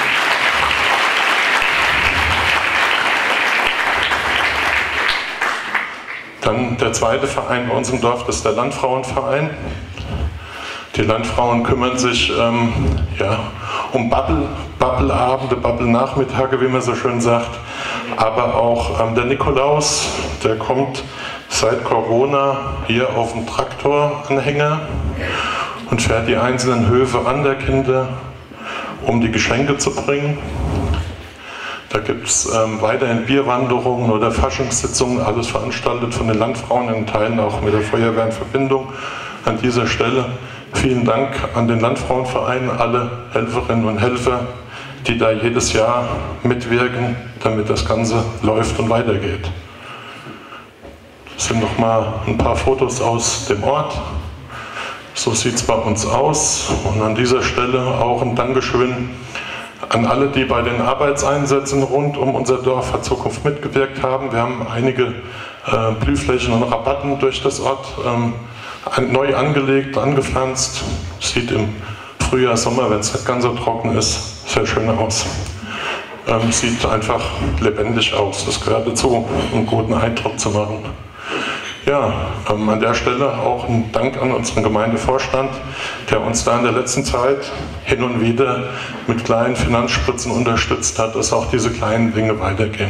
Dann der zweite Verein bei uns im Dorf, das ist der Landfrauenverein. Die Landfrauen kümmern sich ja, um Babbelabende, Babbelnachmittage, wie man so schön sagt. Aber auch der Nikolaus, der kommt seit Corona hier auf dem Traktoranhänger und fährt die einzelnen Höfe an der Kinder, um die Geschenke zu bringen. Da gibt es weiterhin Bierwanderungen oder Faschingssitzungen, alles veranstaltet von den Landfrauen, in Teilen auch mit der Feuerwehr in Verbindung. An dieser Stelle vielen Dank an den Landfrauenverein, alle Helferinnen und Helfer, die da jedes Jahr mitwirken, damit das Ganze läuft und weitergeht. Das sind nochmal ein paar Fotos aus dem Ort. So sieht es bei uns aus. Und an dieser Stelle auch ein Dankeschön an alle, die bei den Arbeitseinsätzen rund um unser Dorf hat Zukunft mitgewirkt haben. Wir haben einige Blühflächen und Rabatten durch das Ort, neu angelegt, angepflanzt. Sieht im Frühjahr, Sommer, wenn es nicht ganz so trocken ist, sehr schön aus. Sieht einfach lebendig aus. Das gehört dazu, einen guten Eindruck zu machen. Ja, an der Stelle auch ein Dank an unseren Gemeindevorstand, der uns da in der letzten Zeit hin und wieder mit kleinen Finanzspritzen unterstützt hat, dass auch diese kleinen Dinge weitergehen.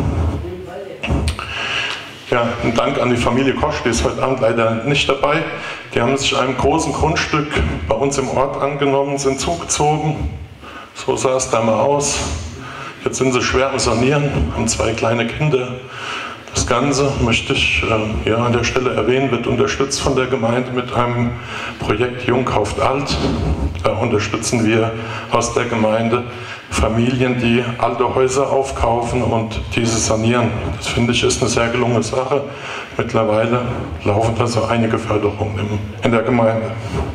Ja, ein Dank an die Familie Kosch, die ist heute Abend leider nicht dabei. Die haben sich einem großen Grundstück bei uns im Ort angenommen, sind zugezogen. So sah es da mal aus. Jetzt sind sie schwer am Sanieren, haben 2 kleine Kinder. Das Ganze, möchte ich an der Stelle erwähnen, wird unterstützt von der Gemeinde mit einem Projekt Jung kauft alt. Da unterstützen wir aus der Gemeinde Familien, die alte Häuser aufkaufen und diese sanieren. Das finde ich ist eine sehr gelungene Sache. Mittlerweile laufen da so einige Förderungen in der Gemeinde.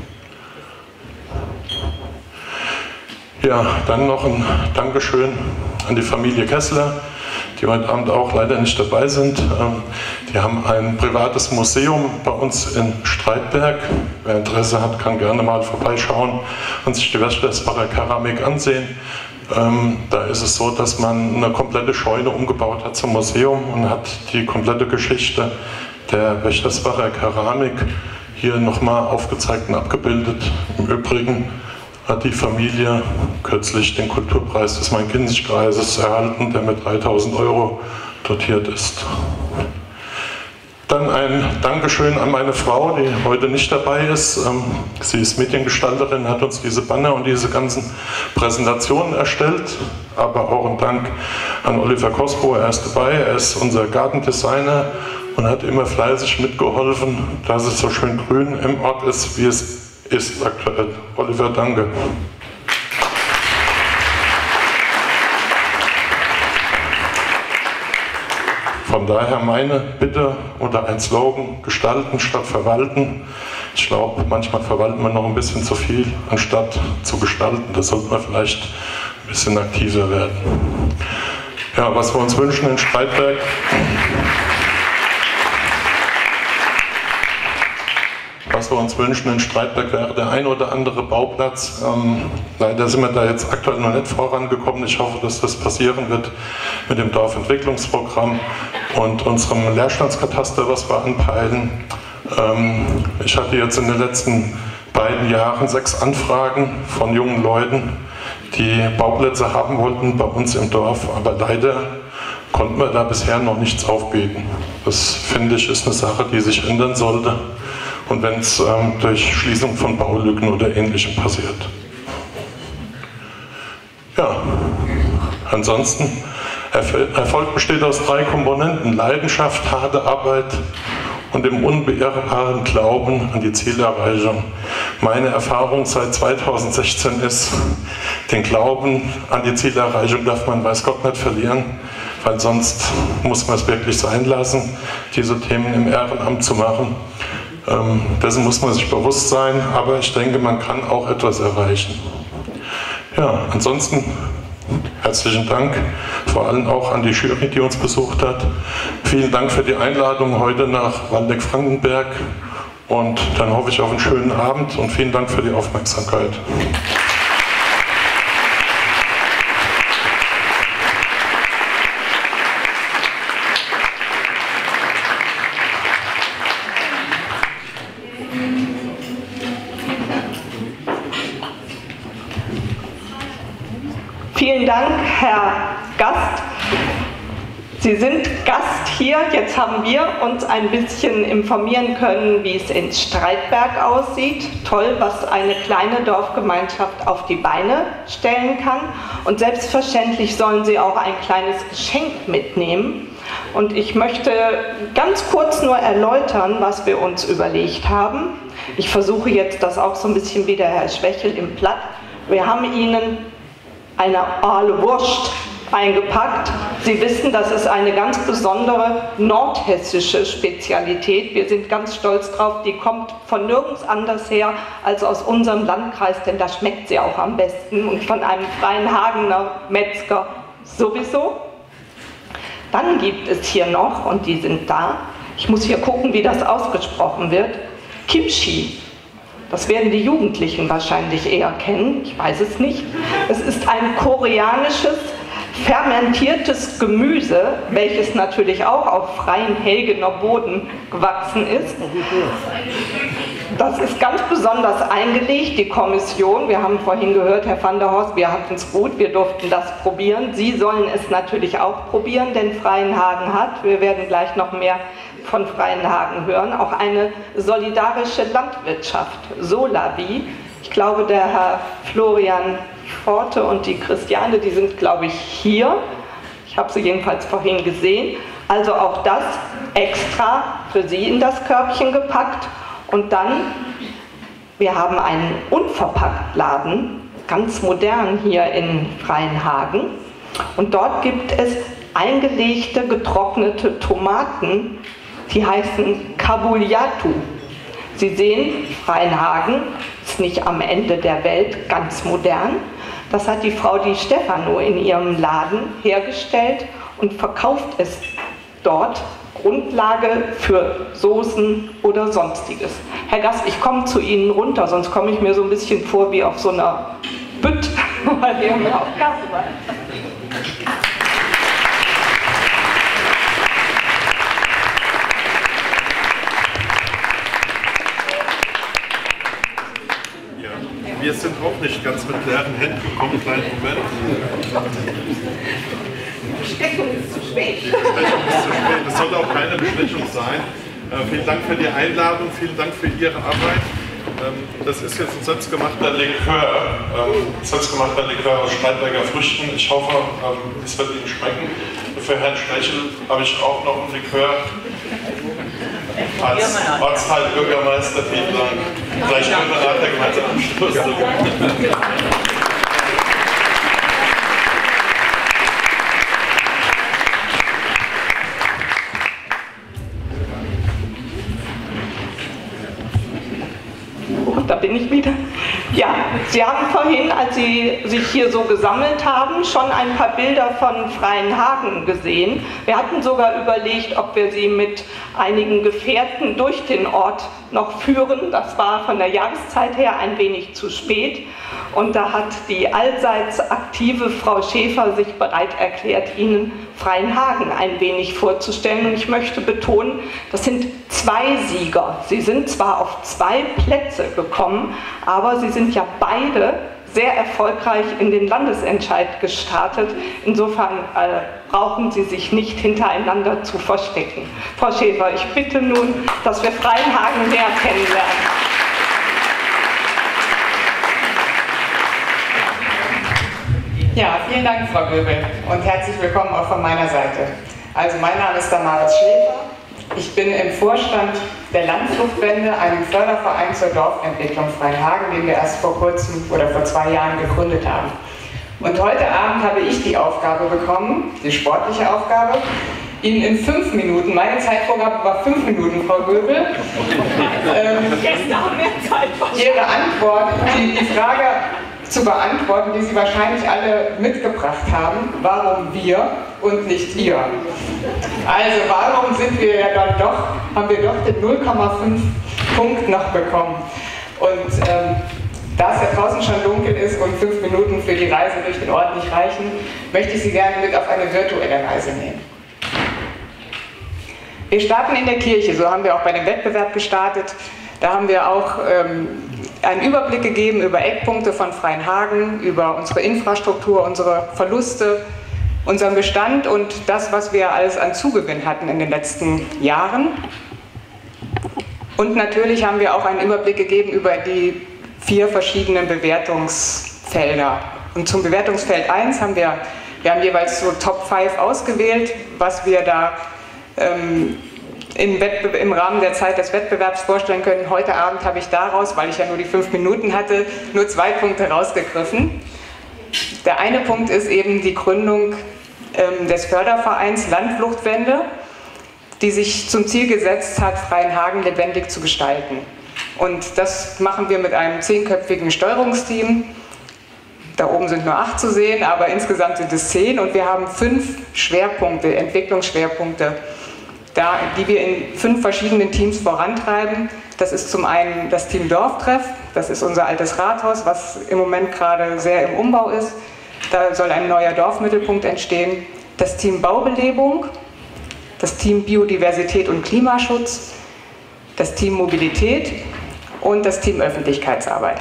Ja, dann noch ein Dankeschön an die Familie Kessler, die heute Abend auch leider nicht dabei sind. Die haben ein privates Museum bei uns in Streitberg. Wer Interesse hat, kann gerne mal vorbeischauen und sich die Wächtersbacher Keramik ansehen. Da ist es so, dass man eine komplette Scheune umgebaut hat zum Museum und hat die komplette Geschichte der Wächtersbacher Keramik hier nochmal aufgezeigt und abgebildet. Im Übrigen hat die Familie kürzlich den Kulturpreis des Main-Kinzig-Kreises erhalten, der mit 3.000 € dotiert ist. Dann ein Dankeschön an meine Frau, die heute nicht dabei ist. Sie ist Mediengestalterin, hat uns diese Banner und diese ganzen Präsentationen erstellt. Aber auch ein Dank an Oliver Kosbo, er ist dabei, er ist unser Gartendesigner und hat immer fleißig mitgeholfen, dass es so schön grün im Ort ist, wie es ist aktuell. Oliver, danke. Von daher meine Bitte oder ein Slogan: Gestalten statt verwalten. Ich glaube, manchmal verwalten wir noch ein bisschen zu viel, anstatt zu gestalten. Da sollte man vielleicht ein bisschen aktiver werden. Ja, was wir uns wünschen in Streitberg. Was wir uns wünschen in Streitberg wäre der ein oder andere Bauplatz. Leider sind wir da jetzt aktuell noch nicht vorangekommen. Ich hoffe, dass das passieren wird mit dem Dorfentwicklungsprogramm und unserem Leerstandskataster, was wir anpeilen. Ich hatte jetzt in den letzten beiden Jahren 6 Anfragen von jungen Leuten, die Bauplätze haben wollten bei uns im Dorf, aber leider konnten wir da bisher noch nichts aufbieten. Das finde ich ist eine Sache, die sich ändern sollte. Und wenn es durch Schließung von Baulücken oder Ähnlichem passiert. Ja, ansonsten, Erfolg besteht aus 3 Komponenten: Leidenschaft, harte Arbeit und dem unbeirrbaren Glauben an die Zielerreichung. Meine Erfahrung seit 2016 ist, den Glauben an die Zielerreichung darf man weiß Gott nicht verlieren, weil sonst muss man es wirklich sein lassen, diese Themen im Ehrenamt zu machen. Dessen muss man sich bewusst sein, aber ich denke, man kann auch etwas erreichen. Ja, ansonsten herzlichen Dank, vor allem auch an die Jury, die uns besucht hat. Vielen Dank für die Einladung heute nach Waldeck-Frankenberg und dann hoffe ich auf einen schönen Abend und vielen Dank für die Aufmerksamkeit. Vielen Dank, Herr Gast. Sie sind Gast hier. Jetzt haben wir uns ein bisschen informieren können, wie es in Streitberg aussieht. Toll, was eine kleine Dorfgemeinschaft auf die Beine stellen kann. Und selbstverständlich sollen Sie auch ein kleines Geschenk mitnehmen. Und ich möchte ganz kurz nur erläutern, was wir uns überlegt haben. Ich versuche jetzt das auch so ein bisschen wie der Herr Schwächel im Platt. Wir haben Ihnen eine Aale Wurst eingepackt. Sie wissen, das ist eine ganz besondere nordhessische Spezialität. Wir sind ganz stolz drauf, die kommt von nirgends anders her als aus unserem Landkreis, denn da schmeckt sie auch am besten und von einem Freienhagener Metzger sowieso. Dann gibt es hier noch, und die sind da, ich muss hier gucken, wie das ausgesprochen wird, Kimchi. Das werden die Jugendlichen wahrscheinlich eher kennen, ich weiß es nicht. Es ist ein koreanisches, fermentiertes Gemüse, welches natürlich auch auf freiem Helgener Boden gewachsen ist. Das ist ganz besonders eingelegt, die Kommission. Wir haben vorhin gehört, Herr van der Horst, wir hatten es gut, wir durften das probieren. Sie sollen es natürlich auch probieren, denn Freienhagen hat, wir werden gleich noch mehr von Freienhagen hören, auch eine solidarische Landwirtschaft, Solavi. Ich glaube, der Herr Florian Forte und die Christiane, die sind, glaube ich, hier. Ich habe sie jedenfalls vorhin gesehen. Also auch das extra für Sie in das Körbchen gepackt. Und dann, wir haben einen Unverpacktladen, ganz modern hier in Freienhagen. Und dort gibt es eingelegte, getrocknete Tomaten, die heißen Kabuliatu. Sie sehen, Freienhagen ist nicht am Ende der Welt, ganz modern. Das hat die Frau Di Stefano in ihrem Laden hergestellt und verkauft es dort, Grundlage für Soßen oder Sonstiges. Herr Gast, ich komme zu Ihnen runter, sonst komme ich mir so ein bisschen vor wie auf so einer Bütt, weil wir mir auf Gas waren. Wir sind auch nicht ganz mit leeren Händen gekommen, kleinen Moment. Bestechung ist zu spät. Bestechung ist zu spät, das sollte auch keine Bestechung sein. Vielen Dank für die Einladung, vielen Dank für Ihre Arbeit. Das ist jetzt ein selbstgemachter Likör, aus Streitberger Früchten. Ich hoffe, es wird Ihnen schmecken. Für Herrn Stechel habe ich auch noch ein Likör. Als Ortsteilbürgermeister, vielen Dank. Gleich können wir nach der gemeinsamen Schluss. Da bin ich wieder. Ja, Sie haben vorhin, als Sie sich hier so gesammelt haben, schon ein paar Bilder von Freienhagen gesehen. Wir hatten sogar überlegt, ob wir Sie mit einigen Gefährten durch den Ort noch führen. Das war von der Jahreszeit her ein wenig zu spät. Und da hat die allseits aktive Frau Schäfer sich bereit erklärt, Ihnen Freienhagen ein wenig vorzustellen. Und ich möchte betonen, das sind 2 Sieger. Sie sind zwar auf 2 Plätze gekommen, aber sie sind ja beide sehr erfolgreich in den Landesentscheid gestartet. Insofern brauchen Sie sich nicht hintereinander zu verstecken. Frau Schäfer, ich bitte nun, dass wir Freienhagen näher kennenlernen. Ja, vielen Dank, Frau Göbel, und herzlich willkommen auch von meiner Seite. Also mein Name ist Damaris Schäfer. Ich bin im Vorstand der Landfluchtwende, einem Förderverein zur Dorfentwicklung Freienhagen, den wir erst vor kurzem oder vor 2 Jahren gegründet haben. Und heute Abend habe ich die Aufgabe bekommen, die sportliche Aufgabe, Ihnen in 5 Minuten, meine Zeitvorgabe war 5 Minuten, Frau Göbel, Ihre Antwort, die Frage zu beantworten, die Sie wahrscheinlich alle mitgebracht haben, warum wir und nicht ihr. Also warum sind wir ja dann doch, haben wir doch den 0,5 Punkt noch bekommen. Und da es ja draußen schon dunkel ist und 5 Minuten für die Reise durch den Ort nicht reichen, möchte ich Sie gerne mit auf eine virtuelle Reise nehmen. Wir starten in der Kirche, so haben wir auch bei dem Wettbewerb gestartet. Da haben wir auch einen Überblick gegeben über Eckpunkte von Freienhagen, über unsere Infrastruktur, unsere Verluste, unseren Bestand und das, was wir alles an Zugewinn hatten in den letzten Jahren. Und natürlich haben wir auch einen Überblick gegeben über die 4 verschiedenen Bewertungsfelder. Und zum Bewertungsfeld 1 haben wir haben jeweils so Top 5 ausgewählt, was wir da im Rahmen der Zeit des Wettbewerbs vorstellen können. Heute Abend habe ich daraus, weil ich ja nur die 5 Minuten hatte, nur 2 Punkte rausgegriffen. Der eine Punkt ist eben die Gründung des Fördervereins Landfluchtwende, die sich zum Ziel gesetzt hat, Freienhagen lebendig zu gestalten. Und das machen wir mit einem 10-köpfigen Steuerungsteam. Da oben sind nur 8 zu sehen, aber insgesamt sind es 10 und wir haben 5 Schwerpunkte, Entwicklungsschwerpunkte, die wir in 5 verschiedenen Teams vorantreiben. Das ist zum einen das Team Dorftreff, das ist unser altes Rathaus, was im Moment gerade sehr im Umbau ist. Da soll ein neuer Dorfmittelpunkt entstehen. Das Team Baubelebung, das Team Biodiversität und Klimaschutz, das Team Mobilität und das Team Öffentlichkeitsarbeit.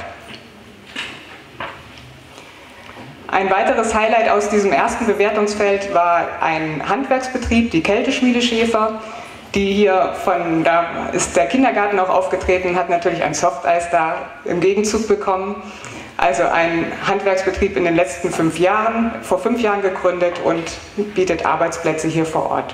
Ein weiteres Highlight aus diesem ersten Bewertungsfeld war ein Handwerksbetrieb, die Kälteschmiede Schäfer, die hier da ist der Kindergarten auch aufgetreten, hat natürlich ein Softeis da im Gegenzug bekommen. Also ein Handwerksbetrieb in den letzten 5 Jahren, vor 5 Jahren gegründet und bietet Arbeitsplätze hier vor Ort.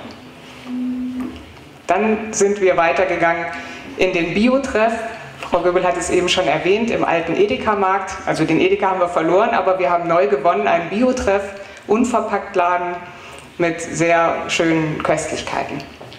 Dann sind wir weitergegangen in den Biotreff. Frau Göbel hat es eben schon erwähnt, im alten Edeka-Markt. Also den Edeka haben wir verloren, aber wir haben neu gewonnen, einen Biotreff, Unverpacktladen mit sehr schönen Köstlichkeiten.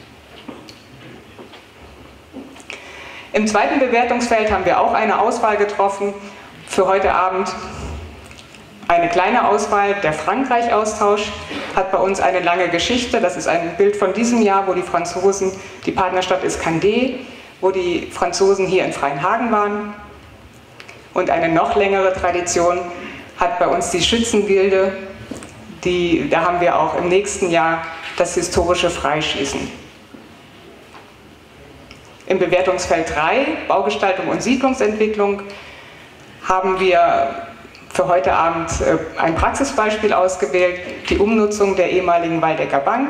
Im zweiten Bewertungsfeld haben wir auch eine Auswahl getroffen für heute Abend. Eine kleine Auswahl, der Frankreich-Austausch hat bei uns eine lange Geschichte. Das ist ein Bild von diesem Jahr, wo die Franzosen, die Partnerstadt ist Candé, wo die Franzosen hier in Freienhagen waren. Und eine noch längere Tradition hat bei uns die Schützengilde. Da haben wir auch im nächsten Jahr das historische Freischießen. Im Bewertungsfeld 3, Baugestaltung und Siedlungsentwicklung, haben wir für heute Abend ein Praxisbeispiel ausgewählt, die Umnutzung der ehemaligen Waldecker Bank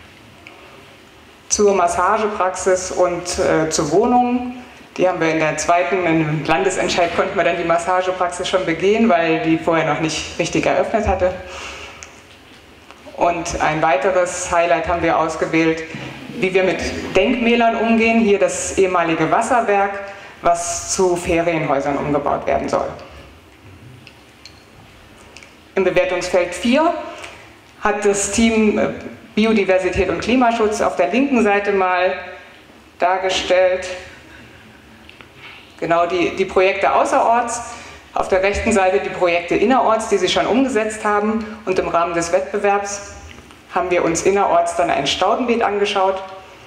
zur Massagepraxis und zu Wohnungen. Die haben wir in der zweiten, im Landesentscheid konnten wir dann die Massagepraxis schon begehen, weil die vorher noch nicht richtig eröffnet hatte. Und ein weiteres Highlight haben wir ausgewählt, wie wir mit Denkmälern umgehen. Hier das ehemalige Wasserwerk, was zu Ferienhäusern umgebaut werden soll. Im Bewertungsfeld 4 hat das Team Biodiversität und Klimaschutz auf der linken Seite mal dargestellt. Genau die Projekte außerorts, auf der rechten Seite die Projekte innerorts, die sie schon umgesetzt haben. Und im Rahmen des Wettbewerbs haben wir uns innerorts dann ein Staudenbeet angeschaut.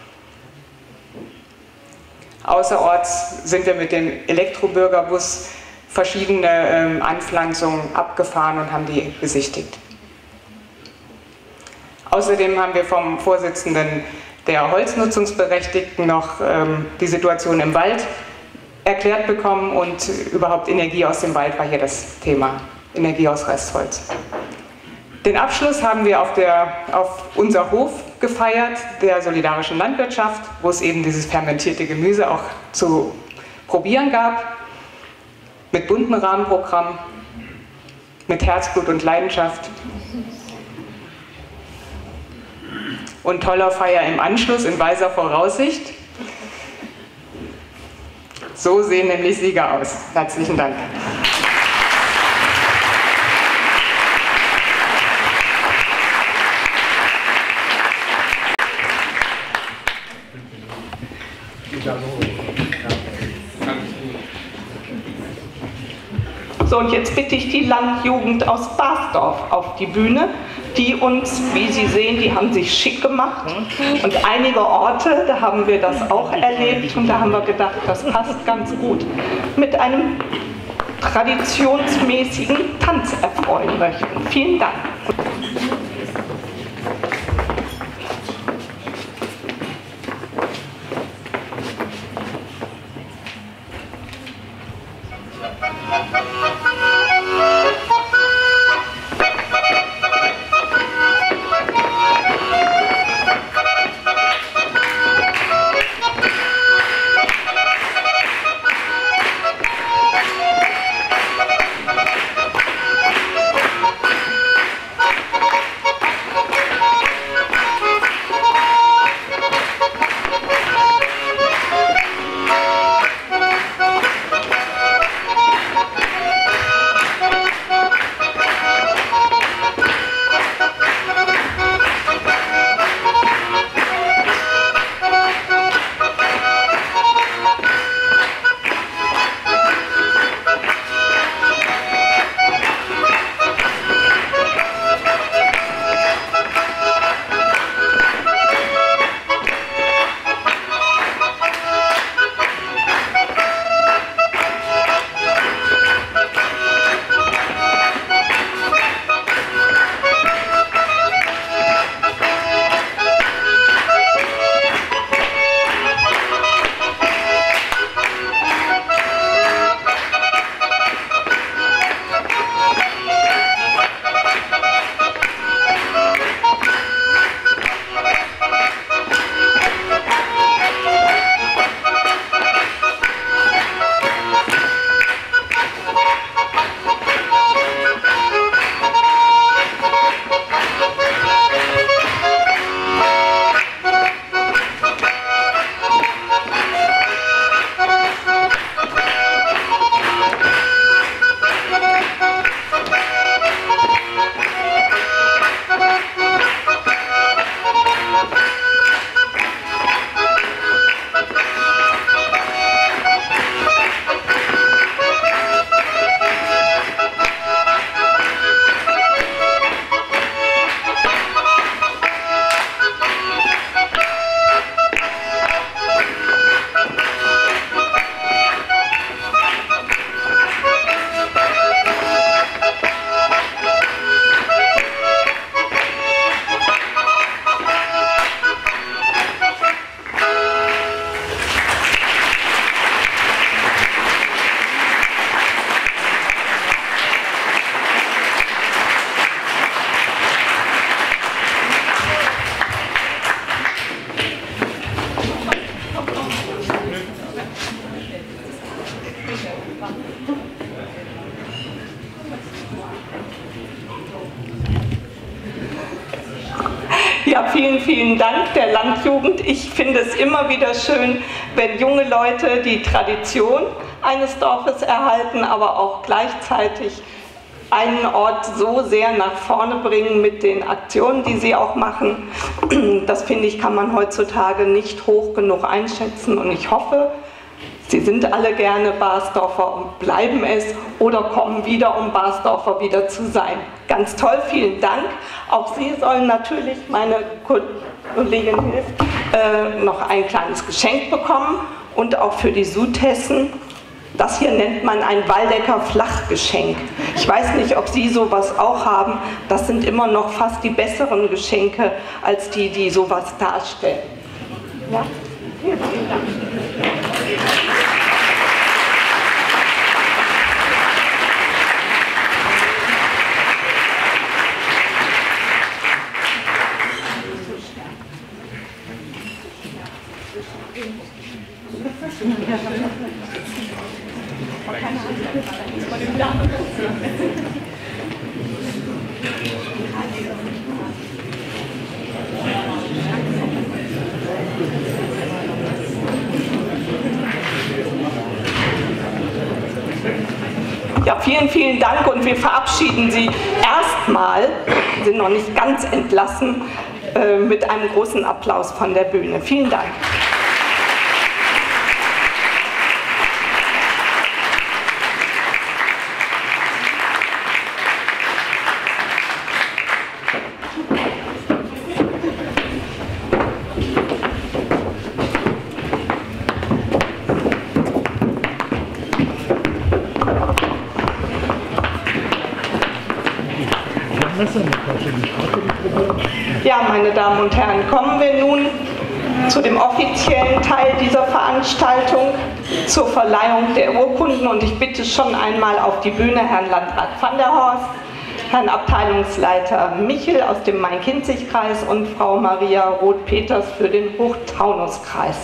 Außerorts sind wir mit dem Elektrobürgerbus verschiedene Anpflanzungen abgefahren und haben die besichtigt. Außerdem haben wir vom Vorsitzenden der Holznutzungsberechtigten noch die Situation im Wald erklärt bekommen und überhaupt Energie aus dem Wald war hier das Thema, Energie aus Restholz. Den Abschluss haben wir auf unser Hof gefeiert, der solidarischen Landwirtschaft, wo es eben dieses fermentierte Gemüse auch zu probieren gab, mit buntem Rahmenprogramm, mit Herzblut und Leidenschaft und toller Feier im Anschluss in weiser Voraussicht. So sehen nämlich Sieger aus. Herzlichen Dank. So, und jetzt bitte ich die Landjugend aus Basdorf auf die Bühne, die uns, wie Sie sehen, die haben sich schick gemacht. Und einige Orte, da haben wir das auch erlebt und da haben wir gedacht, das passt ganz gut, mit einem traditionsmäßigen Tanz erfreuen möchten. Vielen Dank. Ja, vielen, vielen Dank der Landjugend. Ich finde es immer wieder schön, wenn junge Leute die Tradition eines Dorfes erhalten, aber auch gleichzeitig einen Ort so sehr nach vorne bringen mit den Aktionen, die sie auch machen. Das finde ich, kann man heutzutage nicht hoch genug einschätzen und ich hoffe, Sie sind alle gerne Barsdorfer und bleiben es oder kommen wieder, um Barsdorfer wieder zu sein. Ganz toll, vielen Dank. Auch Sie sollen natürlich, meine Kollegin hilft, noch ein kleines Geschenk bekommen und auch für die Südhessen. Das hier nennt man ein Waldecker Flachgeschenk. Ich weiß nicht, ob Sie sowas auch haben. Das sind immer noch fast die besseren Geschenke als die, die sowas darstellen. Ja? Vielen, vielen Dank. Ja, vielen, vielen Dank und wir verabschieden Sie erstmal, sind noch nicht ganz entlassen, mit einem großen Applaus von der Bühne. Vielen Dank. Ja, meine Damen und Herren, kommen wir nun zu dem offiziellen Teil dieser Veranstaltung, zur Verleihung der Urkunden. Und ich bitte schon einmal auf die Bühne Herrn Landrat van der Horst, Herrn Abteilungsleiter Michel aus dem Main-Kinzig-Kreis und Frau Maria Roth-Peters für den Hochtaunuskreis.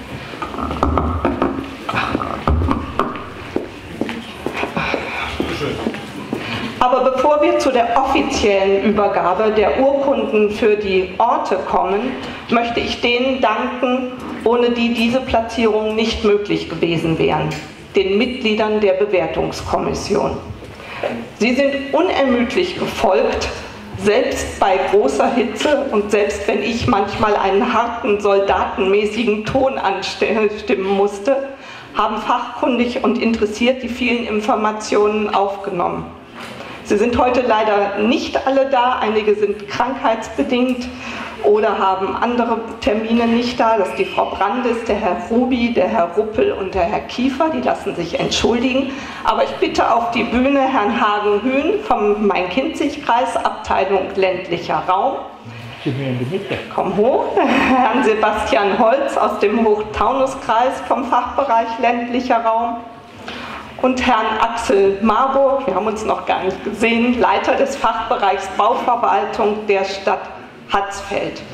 Aber bevor wir zu der offiziellen Übergabe der Urkunden für die Orte kommen, möchte ich denen danken, ohne die diese Platzierungen nicht möglich gewesen wären, den Mitgliedern der Bewertungskommission. Sie sind unermüdlich gefolgt, selbst bei großer Hitze und selbst wenn ich manchmal einen harten, soldatenmäßigen Ton anstimmen musste, haben fachkundig und interessiert die vielen Informationen aufgenommen. Sie sind heute leider nicht alle da, einige sind krankheitsbedingt oder haben andere Termine nicht da. Das ist die Frau Brandes, der Herr Rubi, der Herr Ruppel und der Herr Kiefer, die lassen sich entschuldigen. Aber ich bitte auf die Bühne Herrn Hagen-Hühn vom Main-Kinzig-Kreis, Abteilung ländlicher Raum. Komm hoch. Herrn Sebastian Holz aus dem Hochtaunuskreis vom Fachbereich ländlicher Raum. Und Herrn Axel Marburg, wir haben uns noch gar nicht gesehen, Leiter des Fachbereichs Bauverwaltung der Stadt Hatzfeld.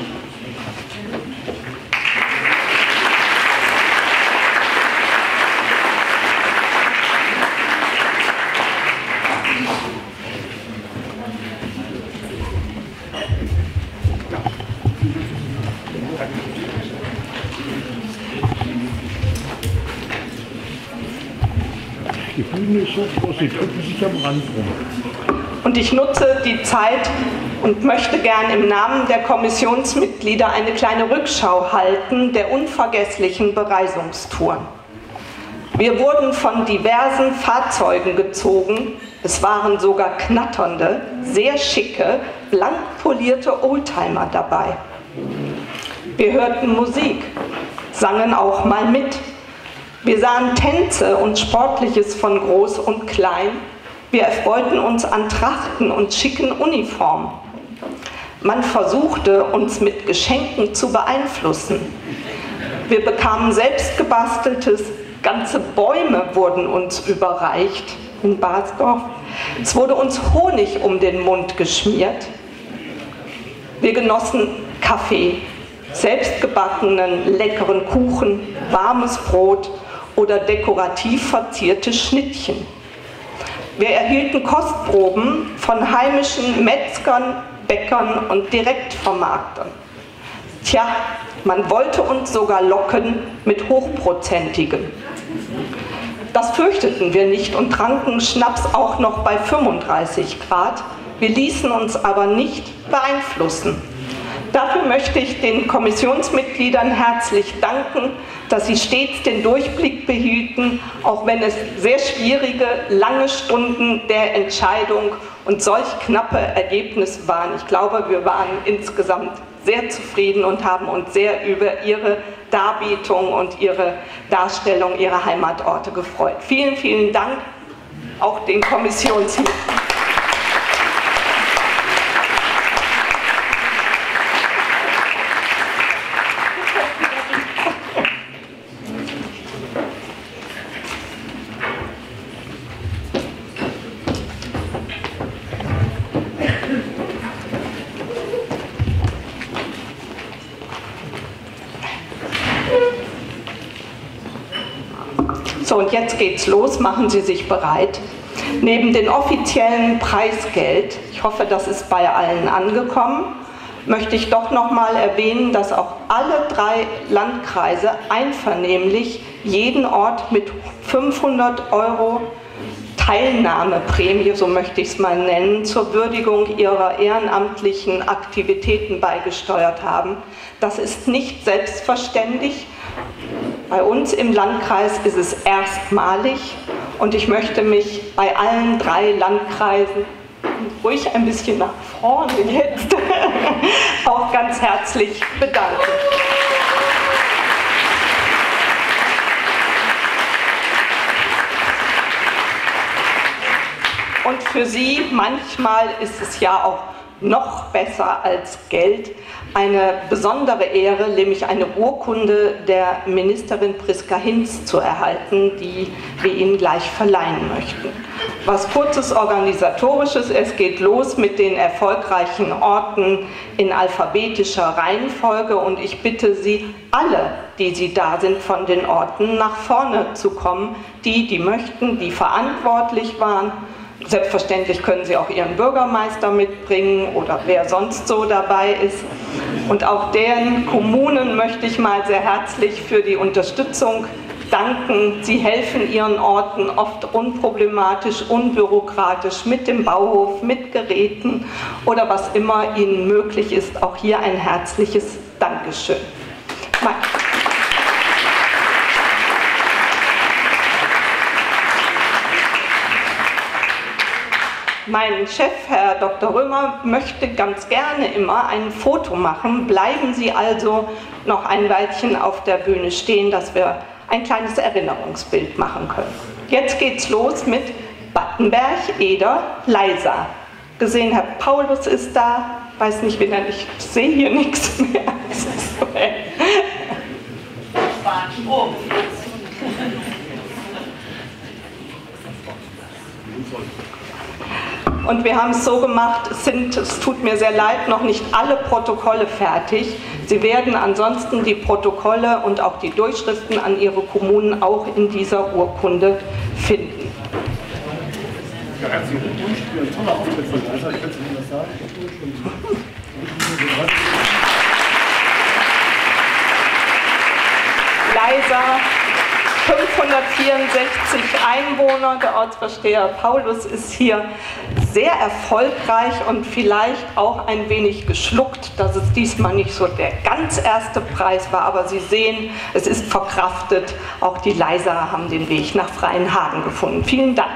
Die Bühne ist so groß, sie drücken sich am Rand rum. Und ich nutze die Zeit und möchte gern im Namen der Kommissionsmitglieder eine kleine Rückschau halten der unvergesslichen Bereisungstouren. Wir wurden von diversen Fahrzeugen gezogen, es waren sogar knatternde, sehr schicke, blank polierte Oldtimer dabei. Wir hörten Musik, sangen auch mal mit. Wir sahen Tänze und Sportliches von Groß und Klein. Wir erfreuten uns an Trachten und schicken Uniformen. Man versuchte, uns mit Geschenken zu beeinflussen. Wir bekamen selbstgebasteltes, ganze Bäume wurden uns überreicht in Barsdorf. Es wurde uns Honig um den Mund geschmiert. Wir genossen Kaffee, selbstgebackenen, leckeren Kuchen, warmes Brot oder dekorativ verzierte Schnittchen. Wir erhielten Kostproben von heimischen Metzgern, Bäckern und Direktvermarktern. Tja, man wollte uns sogar locken mit Hochprozentigem. Das fürchteten wir nicht und tranken Schnaps auch noch bei 35 Grad. Wir ließen uns aber nicht beeinflussen. Dafür möchte ich den Kommissionsmitgliedern herzlich danken, dass sie stets den Durchblick behielten, auch wenn es sehr schwierige, lange Stunden der Entscheidung und solch knappe Ergebnisse waren. Ich glaube, wir waren insgesamt sehr zufrieden und haben uns sehr über Ihre Darbietung und Ihre Darstellung Ihrer Heimatorte gefreut. Vielen, vielen Dank auch den Kommissionsmitgliedern. So, und jetzt geht's los. Machen Sie sich bereit. Neben dem offiziellen Preisgeld, ich hoffe, das ist bei allen angekommen, möchte ich doch noch mal erwähnen, dass auch alle 3 Landkreise einvernehmlich jeden Ort mit 500 € Teilnahmeprämie, so möchte ich es mal nennen, zur Würdigung ihrer ehrenamtlichen Aktivitäten beigesteuert haben. Das ist nicht selbstverständlich. Bei uns im Landkreis ist es erstmalig und ich möchte mich bei allen 3 Landkreisen ruhig ein bisschen nach vorne jetzt auch ganz herzlich bedanken. Und für Sie manchmal ist es ja auch noch besser als Geld, eine besondere Ehre, nämlich eine Urkunde der Ministerin Priska Hinz zu erhalten, die wir Ihnen gleich verleihen möchten. Was kurzes Organisatorisches, es geht los mit den erfolgreichen Orten in alphabetischer Reihenfolge und ich bitte Sie, alle, die Sie da sind von den Orten, nach vorne zu kommen, die möchten, die verantwortlich waren. Selbstverständlich können Sie auch Ihren Bürgermeister mitbringen oder wer sonst so dabei ist. Und auch deren Kommunen möchte ich mal sehr herzlich für die Unterstützung danken. Sie helfen Ihren Orten oft unproblematisch, unbürokratisch mit dem Bauhof, mit Geräten oder was immer Ihnen möglich ist. Auch hier ein herzliches Dankeschön. Mein Chef, Herr Dr. Römer, möchte ganz gerne immer ein Foto machen. Bleiben Sie also noch ein Weilchen auf der Bühne stehen, dass wir ein kleines Erinnerungsbild machen können. Jetzt geht's los mit Battenberg, Eder, Leisa. Gesehen, Herr Paulus ist da. Weiß nicht, wen er nicht. Ich sehe hier nichts mehr. Es ist so hell. Und wir haben es so gemacht, es tut mir sehr leid, noch nicht alle Protokolle fertig. Sie werden ansonsten die Protokolle und auch die Durchschriften an Ihre Kommunen auch in dieser Urkunde finden. Ja, herzlichen Glückwunsch für einen tollen Auftritt von Leisa. Ich kann es Ihnen das sagen. Leisa, 564 Einwohner, der Ortsvorsteher Paulus ist hier sehr erfolgreich und vielleicht auch ein wenig geschluckt, dass es diesmal nicht so der ganz erste Preis war, aber Sie sehen, es ist verkraftet. Auch die Leiser haben den Weg nach Freienhagen gefunden. Vielen Dank.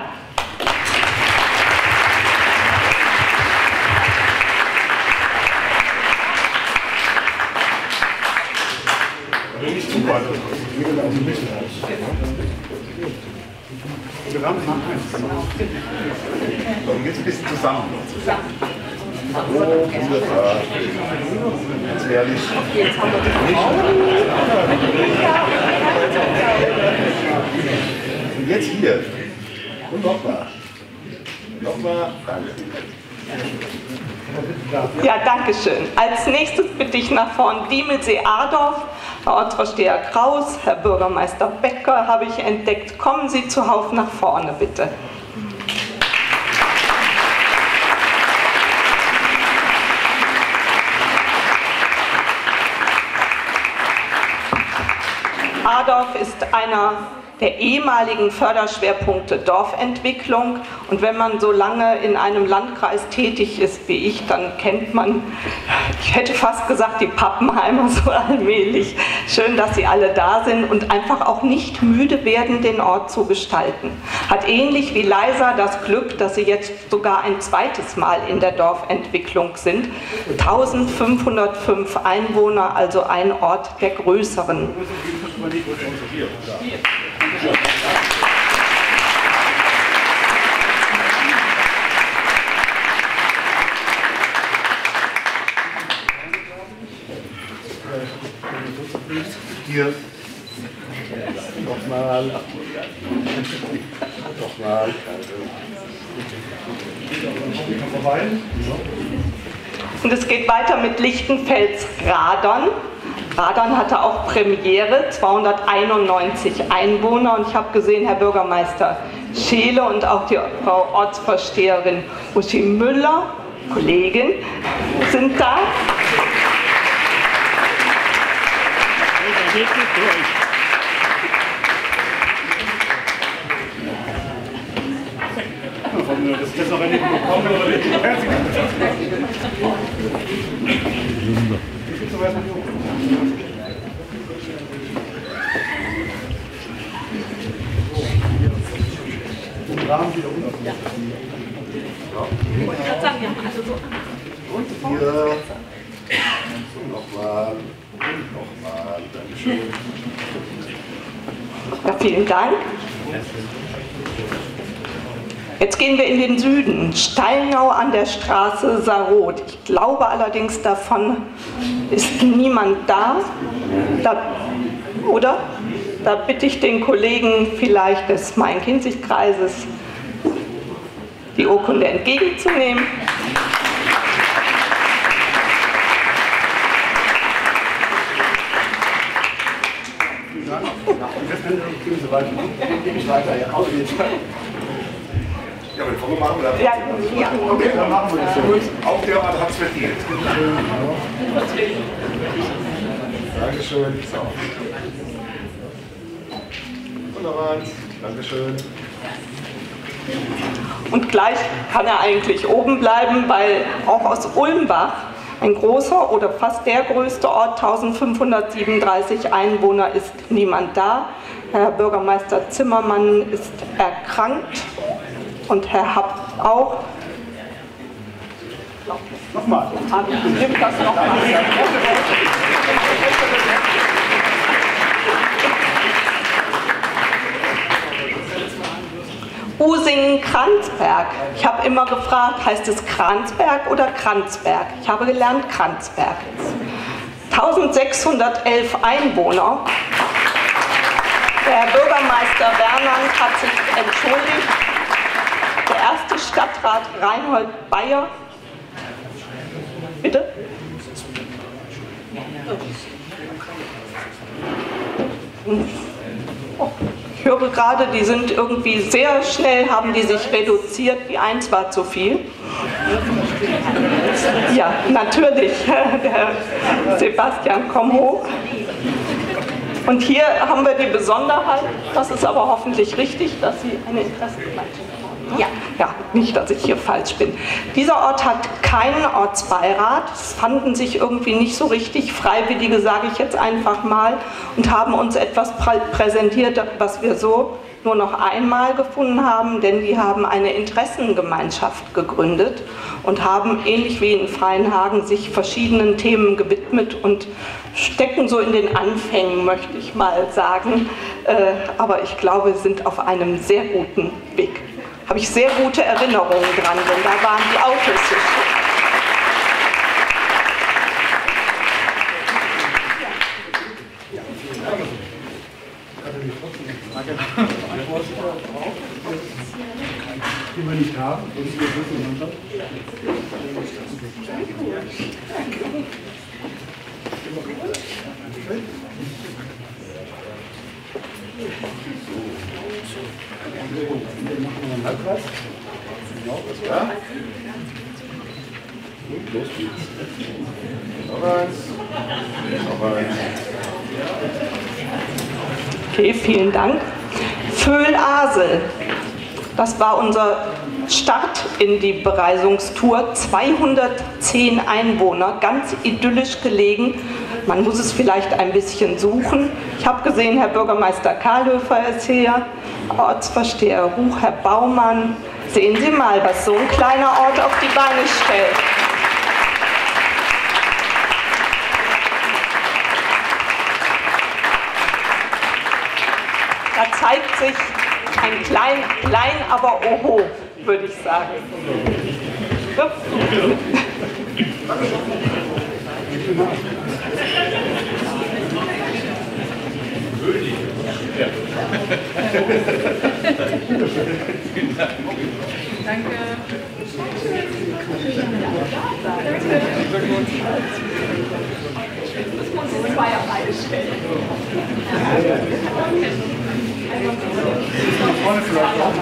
Nicht zu weit. Wir gehen aus dem Bisschen raus. Wir haben sie so, jetzt ein bisschen zusammen. Oh, wunderbar. Ganz ehrlich. Jetzt haben wir und jetzt hier. Und nochmal. Nochmal. Danke. Ja, danke schön. Als nächstes bitte ich nach vorn Diemelsee-Adorf. Herr Ortsvorsteher Kraus, Herr Bürgermeister Becker habe ich entdeckt. Kommen Sie zuhauf nach vorne, bitte. Adorf ist einer der ehemaligen Förderschwerpunkte Dorfentwicklung. Und wenn man so lange in einem Landkreis tätig ist wie ich, dann kennt man, ich hätte fast gesagt, die Pappenheimer so allmählich. Schön, dass Sie alle da sind und einfach auch nicht müde werden, den Ort zu gestalten. Hat ähnlich wie Leisa das Glück, dass Sie jetzt sogar ein zweites Mal in der Dorfentwicklung sind. 1505 Einwohner, also ein Ort der größeren. Hier. Nochmal. Nochmal. Und es geht weiter mit Lichtenfels-Radon. Radon hatte auch Premiere, 291 Einwohner. Und ich habe gesehen, Herr Bürgermeister Scheele und auch die Frau Ortsvorsteherin Uschi Müller, Kollegin, sind da. Das ist noch eine bekommen oder nicht? Hier. Nochmal. Nochmal. Dankeschön. Ja, vielen Dank. Jetzt gehen wir in den Süden, Steinau an der Straße Saroth. Ich glaube allerdings, davon ist niemand da. Oder? Da bitte ich den Kollegen vielleicht des Main-Kinzig-Kreises, die Urkunde entgegenzunehmen. Ja, aber die machen wir Ja, ja. Okay, dann machen wir das so. Auch der Ort hat es verdient. Dankeschön. So. Wunderbar. Dankeschön. Und gleich kann er eigentlich oben bleiben, weil auch aus Ulmbach ein großer oder fast der größte Ort, 1537 Einwohner, ist niemand da. Herr Bürgermeister Zimmermann ist erkrankt und Herr Happ auch. Nochmal. Nimmt das nochmal. Usingen-Kranzberg. Ich habe immer gefragt, heißt es Kranzberg oder Kranzberg? Ich habe gelernt Kranzberg. 1611 Einwohner. Der Herr Bürgermeister Wernand hat sich entschuldigt. Der erste Stadtrat Reinhold Bayer. Bitte? Ich höre gerade, die sind irgendwie sehr schnell, haben die sich reduziert. Die 1 war zu viel. Ja, natürlich. Der Sebastian, komm hoch. Und hier haben wir die Besonderheit, das ist aber hoffentlich richtig, dass Sie eine Interessengemeinschaft haben. Ja. Ja, nicht, dass ich hier falsch bin. Dieser Ort hat keinen Ortsbeirat. Es fanden sich irgendwie nicht so richtig Freiwillige, sage ich jetzt einfach mal, und haben uns etwas präsentiert, was wir so nur noch einmal gefunden haben, denn die haben eine Interessengemeinschaft gegründet und haben ähnlich wie in Freienhagen sich verschiedenen Themen gewidmet und stecken so in den Anfängen, möchte ich mal sagen. Aber ich glaube, wir sind auf einem sehr guten Weg. Habe ich sehr gute Erinnerungen dran, denn da waren die Autos so schön. Die wir nicht haben. Ja? Und los geht's. Noch eins. Noch eins. Okay, vielen Dank. Vöhl-Asel. Das war unser Start in die Bereisungstour. 210 Einwohner, ganz idyllisch gelegen. Man muss es vielleicht ein bisschen suchen. Ich habe gesehen, Herr Bürgermeister Kahlhöfer ist hier, Ortsvorsteher Ruch, Herr Baumann. Sehen Sie mal, was so ein kleiner Ort auf die Beine stellt. Da zeigt sich ein klein, aber oho, würde ich sagen. Ja. Danke. Das muss ich zwei auf eine stellen. Vorne vielleicht auch.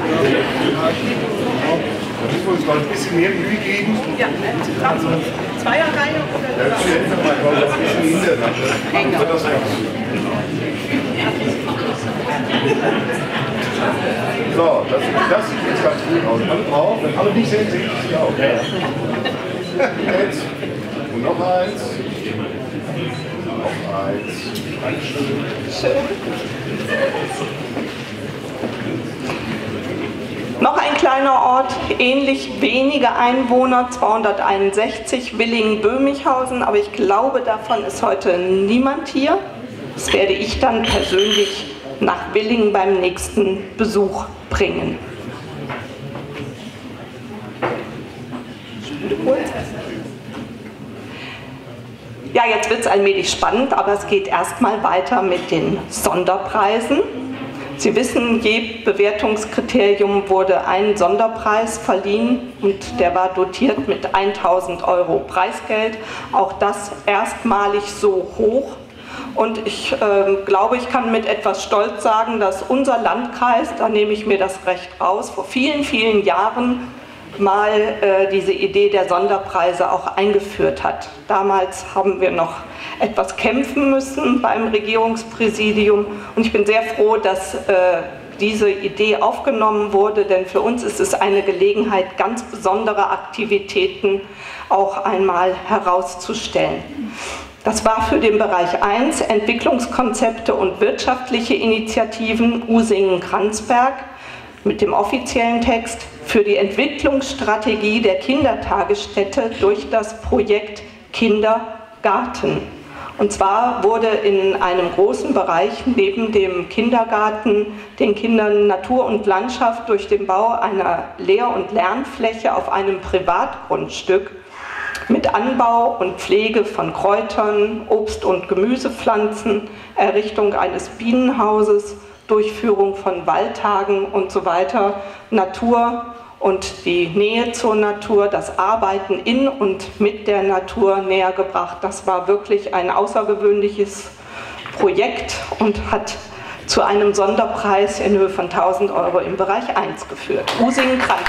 Da müssen wir uns noch ein bisschen mehr Mühe geben. Ja, also Zweierreihe oder? Ja, ich hätte mal, glaube ich, ein bisschen hinter der Wird das so, das sieht jetzt ganz gut aus. Alle drauf, wenn alle nicht sehen, sehe ich sie auch. Ja. Jetzt. Und noch eins. Noch eins. Schön. Noch ein kleiner Ort, ähnlich wenige Einwohner, 261, Willingen-Böhmichhausen, aber ich glaube, davon ist heute niemand hier. Das werde ich dann persönlich nach Willingen beim nächsten Besuch bringen. Ja, jetzt wird es allmählich spannend, aber es geht erstmal weiter mit den Sonderpreisen. Sie wissen, je Bewertungskriterium wurde ein Sonderpreis verliehen und der war dotiert mit 1.000 € Preisgeld. Auch das erstmalig so hoch. Und ich glaube, ich kann mit etwas Stolz sagen, dass unser Landkreis, da nehme ich mir das Recht raus, vor vielen, vielen Jahren mal diese Idee der Sonderpreise auch eingeführt hat. Damals haben wir noch etwas kämpfen müssen beim Regierungspräsidium und ich bin sehr froh, dass diese Idee aufgenommen wurde, denn für uns ist es eine Gelegenheit, ganz besondere Aktivitäten auch einmal herauszustellen. Das war für den Bereich 1 Entwicklungskonzepte und wirtschaftliche Initiativen Usingen-Kranzberg mit dem offiziellen Text für die Entwicklungsstrategie der Kindertagesstätte durch das Projekt Kindergarten. Und zwar wurde in einem großen Bereich neben dem Kindergarten den Kindern Natur und Landschaft durch den Bau einer Lehr- und Lernfläche auf einem Privatgrundstück mit Anbau und Pflege von Kräutern, Obst- und Gemüsepflanzen, Errichtung eines Bienenhauses, Durchführung von Waldtagen und so weiter, Natur und die Nähe zur Natur, das Arbeiten in und mit der Natur näher gebracht. Das war wirklich ein außergewöhnliches Projekt und hat zu einem Sonderpreis in Höhe von 1.000 € im Bereich 1 geführt. Usingen-Kranzberg.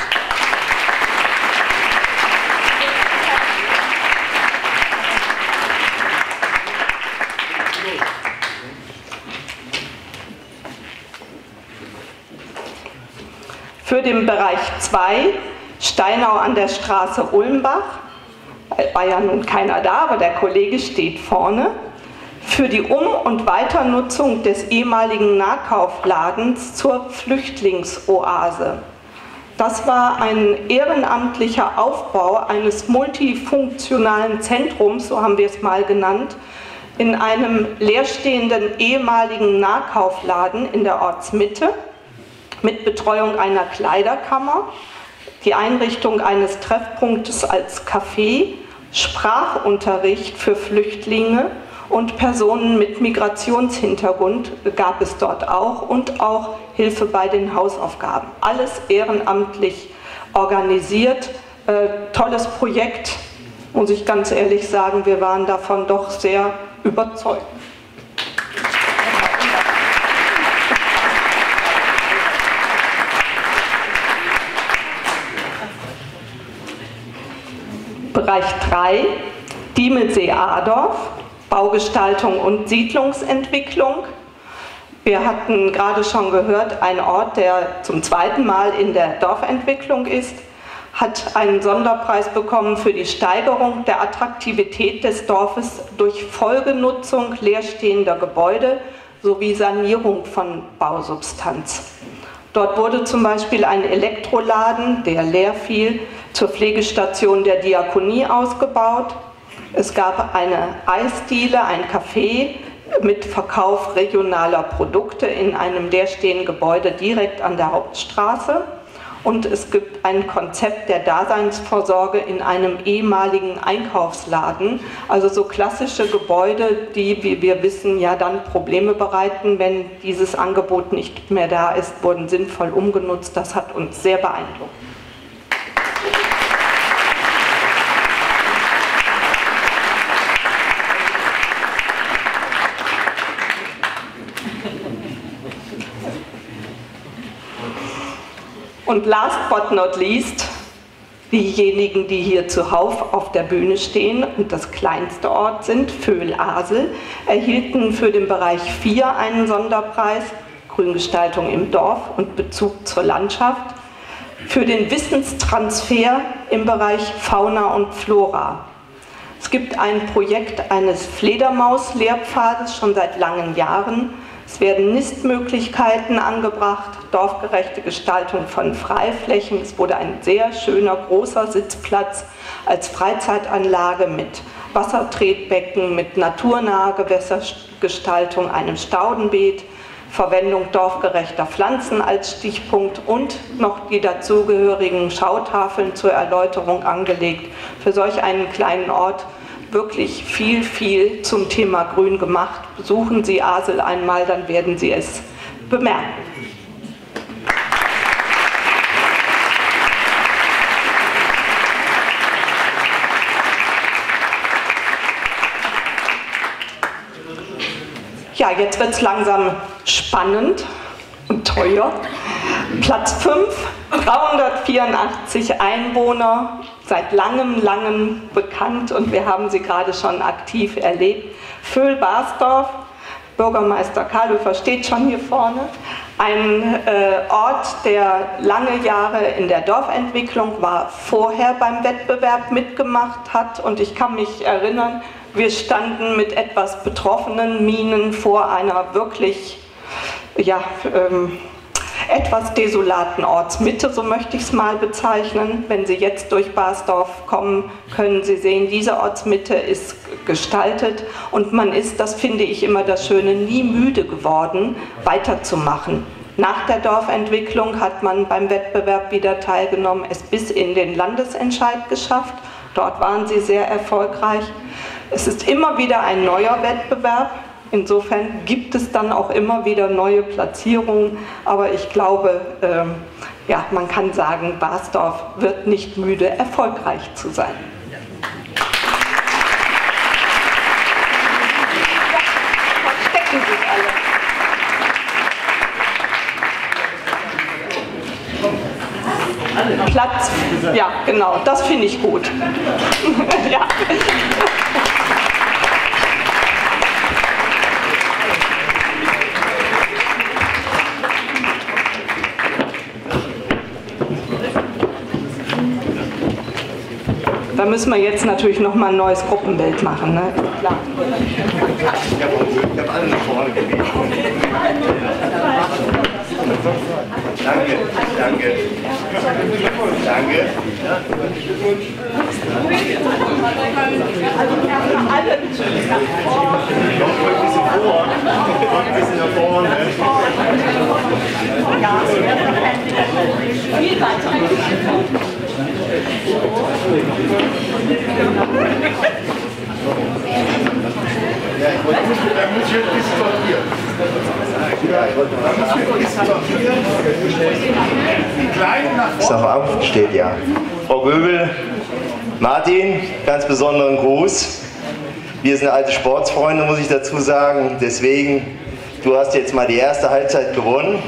Für den Bereich 2, Steinau an der Straße Ulmbach, war ja nun keiner da, aber der Kollege steht vorne, für die Um- und Weiternutzung des ehemaligen Nahkaufladens zur Flüchtlingsoase. Das war ein ehrenamtlicher Aufbau eines multifunktionalen Zentrums, so haben wir es mal genannt, in einem leerstehenden ehemaligen Nahkaufladen in der Ortsmitte, mit Betreuung einer Kleiderkammer, die Einrichtung eines Treffpunktes als Café, Sprachunterricht für Flüchtlinge und Personen mit Migrationshintergrund gab es dort auch und auch Hilfe bei den Hausaufgaben. Alles ehrenamtlich organisiert, tolles Projekt, muss ich ganz ehrlich sagen, wir waren davon doch sehr überzeugt. Bereich 3, Diemelsee-Adorf, Baugestaltung und Siedlungsentwicklung. Wir hatten gerade schon gehört, ein Ort, der zum zweiten Mal in der Dorfentwicklung ist, hat einen Sonderpreis bekommen für die Steigerung der Attraktivität des Dorfes durch Folgenutzung leerstehender Gebäude sowie Sanierung von Bausubstanz. Dort wurde zum Beispiel ein Elektroladen, der leer fiel, zur Pflegestation der Diakonie ausgebaut. Es gab eine Eisdiele, ein Café mit Verkauf regionaler Produkte in einem leerstehenden Gebäude direkt an der Hauptstraße. Und es gibt ein Konzept der Daseinsvorsorge in einem ehemaligen Einkaufsladen. Also so klassische Gebäude, die, wie wir wissen, ja dann Probleme bereiten, wenn dieses Angebot nicht mehr da ist, wurden sinnvoll umgenutzt. Das hat uns sehr beeindruckt. Und last but not least, diejenigen, die hier zuhauf auf der Bühne stehen und das kleinste Ort sind, Vöhl-Asel, erhielten für den Bereich 4 einen Sonderpreis, Grüngestaltung im Dorf und Bezug zur Landschaft, für den Wissenstransfer im Bereich Fauna und Flora. Es gibt ein Projekt eines Fledermaus-Lehrpfades schon seit langen Jahren. Es werden Nistmöglichkeiten angebracht, dorfgerechte Gestaltung von Freiflächen. Es wurde ein sehr schöner, großer Sitzplatz als Freizeitanlage mit Wassertretbecken, mit naturnaher Gewässergestaltung, einem Staudenbeet, Verwendung dorfgerechter Pflanzen als Stichpunkt und noch die dazugehörigen Schautafeln zur Erläuterung angelegt. Für solch einen kleinen Ort wirklich viel zum Thema Grün gemacht. Besuchen Sie Asel einmal, dann werden Sie es bemerken. Ja, jetzt wird es langsam spannend und teuer. Platz 5, 384 Einwohner, seit langem bekannt und wir haben sie gerade schon aktiv erlebt. Vöhl-Basdorf, Bürgermeister Kahlhofer steht schon hier vorne. Ein Ort, der lange Jahre in der Dorfentwicklung war, vorher beim Wettbewerb mitgemacht hat und ich kann mich erinnern, wir standen mit etwas betroffenen Mienen vor einer wirklich, ja, etwas desolaten Ortsmitte, so möchte ich es mal bezeichnen. Wenn Sie jetzt durch Basdorf kommen, können Sie sehen, diese Ortsmitte ist gestaltet und man ist, das finde ich immer das Schöne, nie müde geworden, weiterzumachen. Nach der Dorfentwicklung hat man beim Wettbewerb wieder teilgenommen, es bis in den Landesentscheid geschafft. Dort waren sie sehr erfolgreich. Es ist immer wieder ein neuer Wettbewerb. Insofern gibt es dann auch immer wieder neue Platzierungen, aber ich glaube, ja, man kann sagen, Basdorf wird nicht müde, erfolgreich zu sein. Verstecken sich alle. Platz, ja genau, das finde ich gut. Ja. Da müssen wir jetzt natürlich noch mal ein neues Gruppenbild machen, ne? Klar. Ich habe alle nach vorne gebeten. Danke. Also wir haben alle nach vorne. Ein bisschen nach vorne. Ja, viel weiter. Ja, ich wollte nicht, da muss ich ein bisschen sortieren. Ja, ich wollte ein bisschen sortieren. Die Kleinen nach vorne. Ich sage auf, steht ja. Frau Göbel, Martin, ganz besonderen Gruß. Wir sind alte Sportsfreunde, muss ich dazu sagen. Deswegen, du hast jetzt mal die erste Halbzeit gewonnen.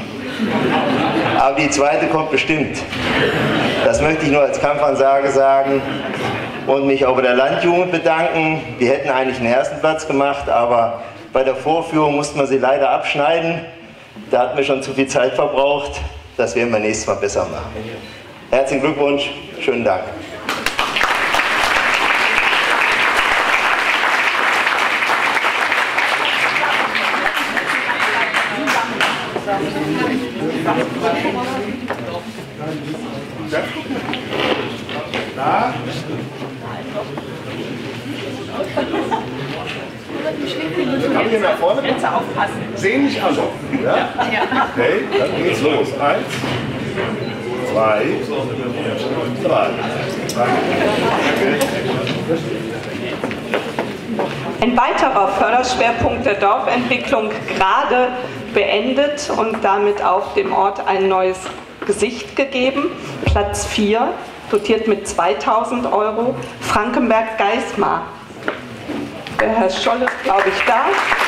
Aber die zweite kommt bestimmt. Das möchte ich nur als Kampfansage sagen. und mich auch bei der Landjugend bedanken. Wir hätten eigentlich einen ersten Platz gemacht, aber bei der Vorführung mussten wir sie leider abschneiden. Da hatten wir schon zu viel Zeit verbraucht. Das werden wir nächstes Mal besser machen. Herzlichen Glückwunsch, schönen Dank. Na? Kann ich hier nach vorne? Jetzt aufpassen. Sehen nicht alle. Ja? Okay, dann geht's los. 1, 2, 3. Ein weiterer Förderschwerpunkt der Dorfentwicklung gerade beendet und damit auch dem Ort ein neues Gesicht gegeben. Platz 4, dotiert mit 2000 €, Frankenberg-Geismar. Der Herr Scholl ist, glaube ich, da.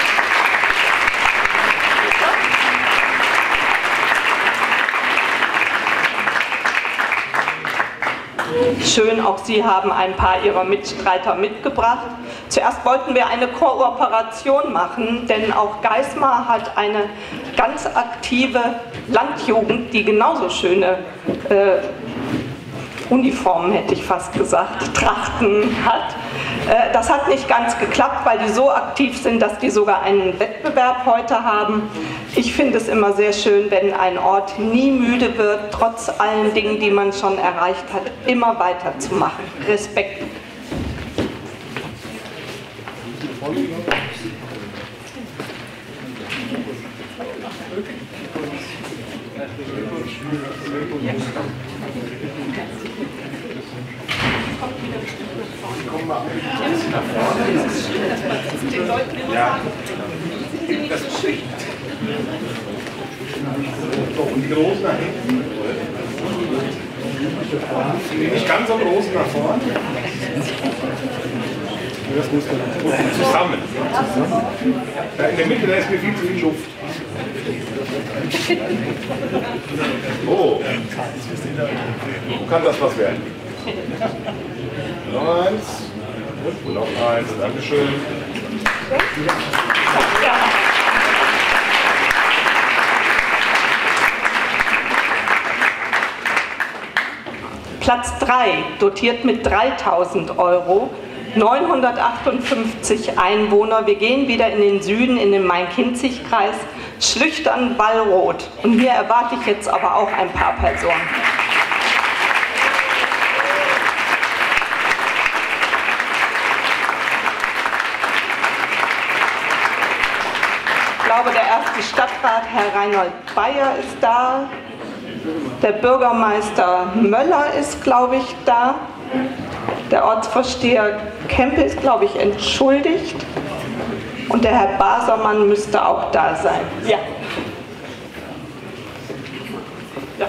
Schön, auch Sie haben ein paar Ihrer Mitstreiter mitgebracht. Zuerst wollten wir eine Kooperation machen, denn auch Geismar hat eine ganz aktive Landjugend, die genauso schöne Uniformen, hätte ich fast gesagt, Trachten hat. Das hat nicht ganz geklappt, weil die so aktiv sind, dass die sogar einen Wettbewerb heute haben. Ich finde es immer sehr schön, wenn ein Ort nie müde wird, trotz allen Dingen, die man schon erreicht hat, immer weiterzumachen. Respekt. Komm mal nach vorne. Den Leuten immer sagen, sind Sie nicht so schüchtern. So, und die Rosen nach hinten. Nicht ganz so Rosen nach vorne. Das muss man zusammen. Da in der Mitte, da ist mir viel zu viel Luft. Oh, kann das was werden? Noch eins. Und noch eins. Dankeschön. Platz 3, dotiert mit 3000 €, 958 Einwohner. Wir gehen wieder in den Süden, in den Main-Kinzig-Kreis, Schlüchtern-Wallroth. Und hier erwarte ich jetzt aber auch ein paar Personen. Ich glaube, der erste Stadtrat, Herr Reinhold Bayer, ist da. Der Bürgermeister Möller ist, glaube ich, da. Der Ortsvorsteher Kempe ist, glaube ich, entschuldigt. Und der Herr Basermann müsste auch da sein. Ja. Ja.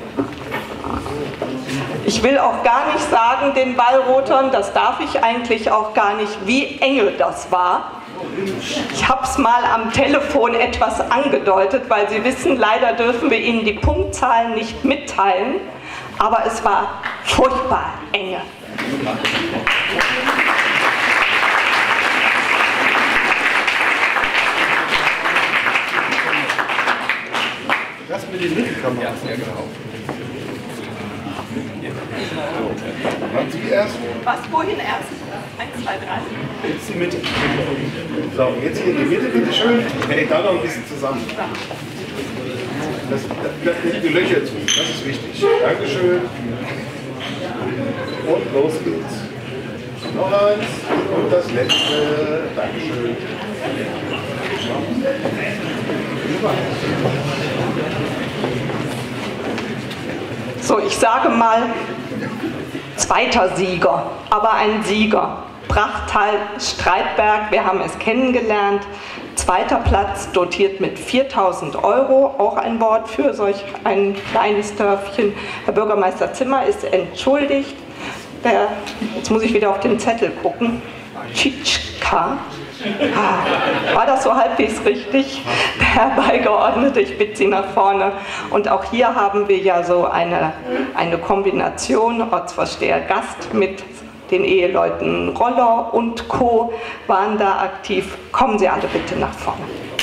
Ich will auch gar nicht sagen den Wallrothern, das darf ich eigentlich auch gar nicht, wie enge das war. Ich habe es mal am Telefon etwas angedeutet, weil Sie wissen, leider dürfen wir Ihnen die Punktzahlen nicht mitteilen, aber es war furchtbar enge. Das mit den Mittelkameras. Ja, genau. Waren Sie erst? Was, wohin erst? 1, 2, 3. Jetzt die Mitte. So, jetzt hier in die Mitte, bitte schön. Hey, da noch ein bisschen zusammen. Die Löcher zu, das ist wichtig. Dankeschön. Und los geht's. Noch eins. Und das letzte. Dankeschön. So, ich sage mal, zweiter Sieger, aber ein Sieger. Brachtal Streitberg, wir haben es kennengelernt. Zweiter Platz, dotiert mit 4000 €, auch ein Wort für solch ein kleines Dörfchen. Herr Bürgermeister Zimmer ist entschuldigt. Jetzt muss ich wieder auf den Zettel gucken. Tschitschka. War das so halbwegs richtig? Der Herr Beigeordnete, ich bitte Sie nach vorne. Und auch hier haben wir ja so eine Kombination, Ortsvorsteher Gast mit den Eheleuten Roller und Co. waren da aktiv. Kommen Sie alle bitte nach vorne.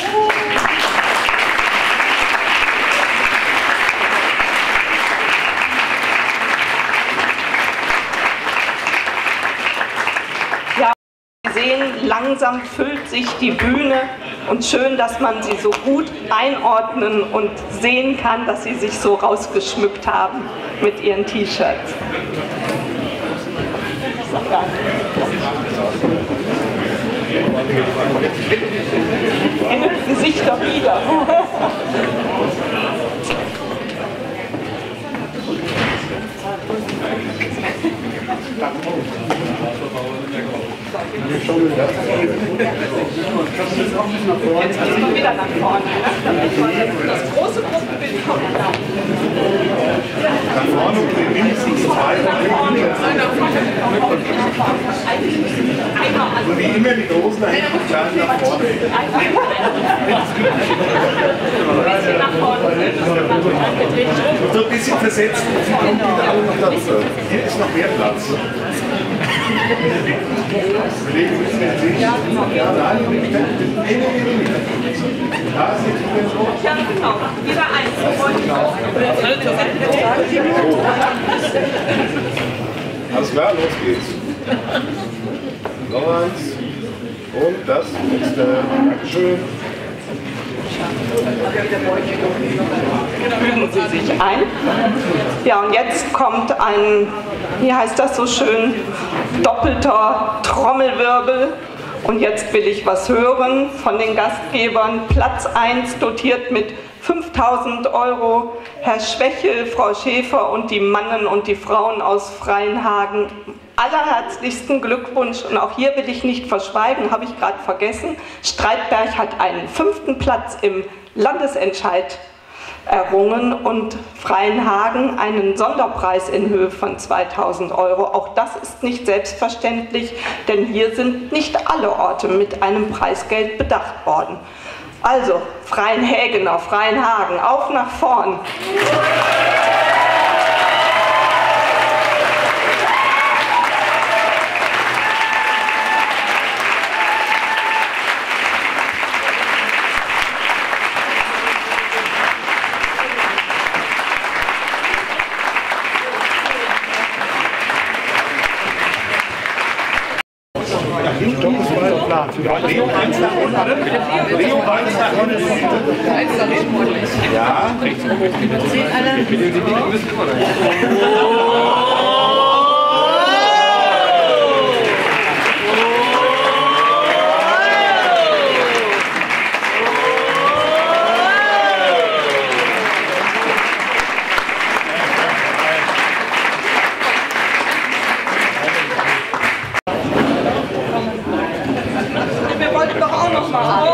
Ja, Sie sehen, langsam füllt sich die Bühne und schön, dass man sie so gut einordnen und sehen kann, dass sie sich so rausgeschmückt haben mit ihren T-Shirts. Gesichter wieder. Jetzt müssen wir wieder nach vorne, das große Gruppenbild kommt da. Nach vorne und mindestens zwei. So wie immer die Großen nach hinten, die Kleinen nach vorne. Und so ein bisschen versetzt, sie kommen wieder alle noch dazu. Hier ist noch mehr Platz. Belegen müssen wir jetzt nicht. Ja, nein, ja, genau. Jeder eins. Alles klar, los geht's. Noch eins. Und das nächste. Dankeschön. Fügen Sie sich ein. Ja, und jetzt kommt ein, wie heißt das so schön, doppelter Trommelwirbel. Und jetzt will ich was hören von den Gastgebern. Platz 1 dotiert mit 5.000 €. Herr Schwächel, Frau Schäfer und die Mannen und die Frauen aus Freienhagen. Allerherzlichsten Glückwunsch. Und auch hier will ich nicht verschweigen, habe ich gerade vergessen. Streitberg hat einen 5. Platz im Landesentscheid errungen und Freienhagen einen Sonderpreis in Höhe von 2.000 €. Auch das ist nicht selbstverständlich, denn hier sind nicht alle Orte mit einem Preisgeld bedacht worden. Also, Freienhägener, Freienhagen, auf nach vorn! Leo 1 nach unten. Leo 1 nach unten. Ja. Wir wollten doch auch noch mal.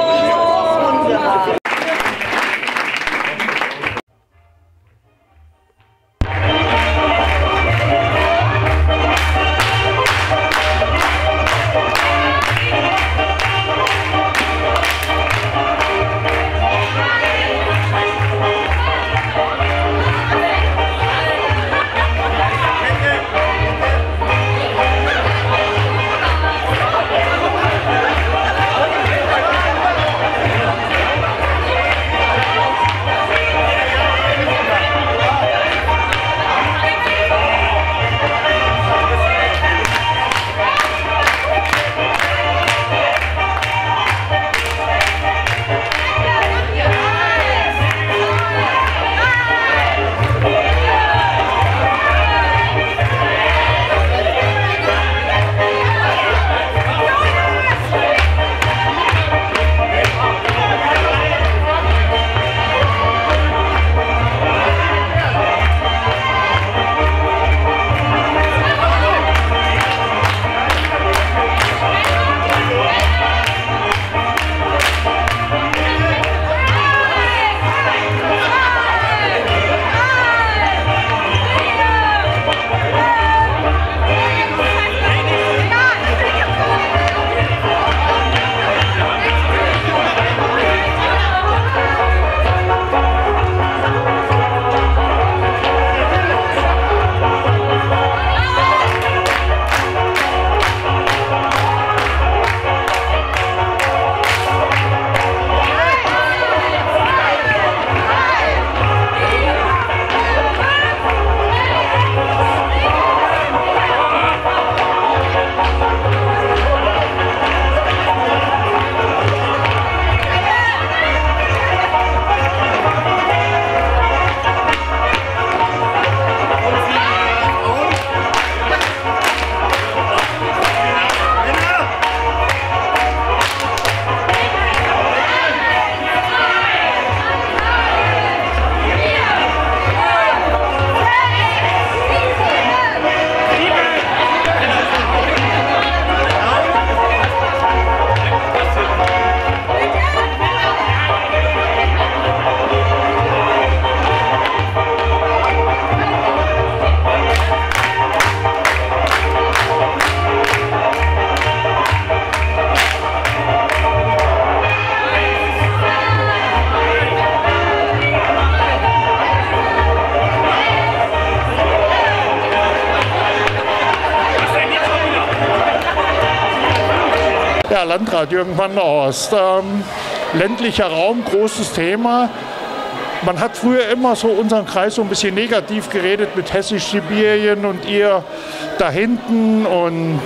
Ja, Landrat Jürgen van der Horst. Ländlicher Raum, großes Thema. Man hat früher immer so unseren Kreis so ein bisschen negativ geredet mit Hessisch-Sibirien und ihr da hinten. Und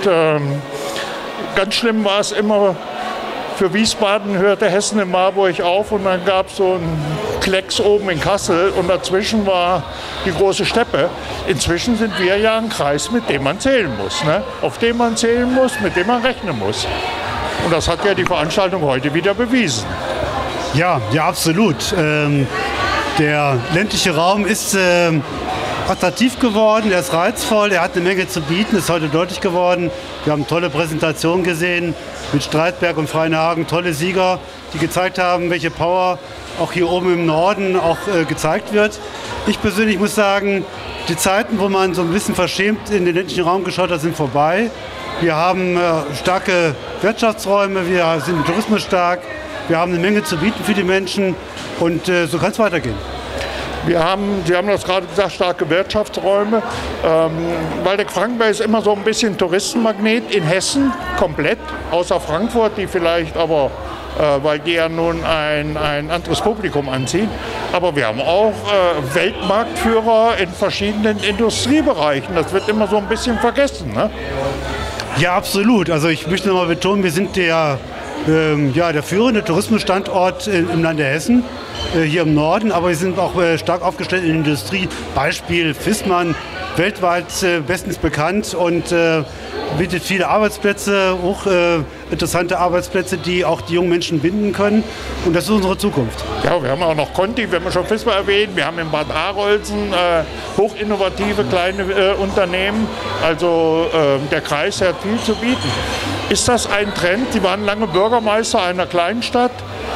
ganz schlimm war es immer, für Wiesbaden hörte Hessen in Marburg auf und dann gab es so einen Klecks oben in Kassel und dazwischen war die große Steppe. Inzwischen sind wir ja ein Kreis, mit dem man zählen muss, ne? Auf dem man zählen muss, mit dem man rechnen muss. Und das hat ja die Veranstaltung heute wieder bewiesen. Ja, absolut. Der ländliche Raum ist attraktiv geworden, er ist reizvoll, er hat eine Menge zu bieten, ist heute deutlich geworden. Wir haben tolle Präsentationen gesehen mit Streitberg und Freienhagen, tolle Sieger, die gezeigt haben, welche Power auch hier oben im Norden auch gezeigt wird. Ich persönlich muss sagen, die Zeiten, wo man so ein bisschen verschämt in den ländlichen Raum geschaut hat, sind vorbei. Wir haben starke Wirtschaftsräume, wir sind im Tourismus stark, wir haben eine Menge zu bieten für die Menschen und so kann es weitergehen. Sie haben das gerade gesagt, starke Wirtschaftsräume. Waldeck-Frankenberg ist immer so ein bisschen Touristenmagnet in Hessen, komplett, außer Frankfurt, die vielleicht aber, weil die ja nun ein anderes Publikum anziehen. Aber wir haben auch Weltmarktführer in verschiedenen Industriebereichen. Das wird immer so ein bisschen vergessen, ne? Ja, absolut. Also ich möchte noch mal betonen, wir sind der führende Tourismusstandort im Lande Hessen, hier im Norden, aber wir sind auch stark aufgestellt in der Industrie. Beispiel Viessmann, weltweit bestens bekannt und bietet viele Arbeitsplätze, interessante Arbeitsplätze, die auch die jungen Menschen binden können. Und das ist unsere Zukunft. Ja, wir haben auch noch Conti, wir haben schon Viessmann erwähnt. Wir haben in Bad Arolsen hochinnovative kleine Unternehmen. Also der Kreis hat viel zu bieten. Ist das ein Trend? Sie waren lange Bürgermeister einer kleinen Stadt,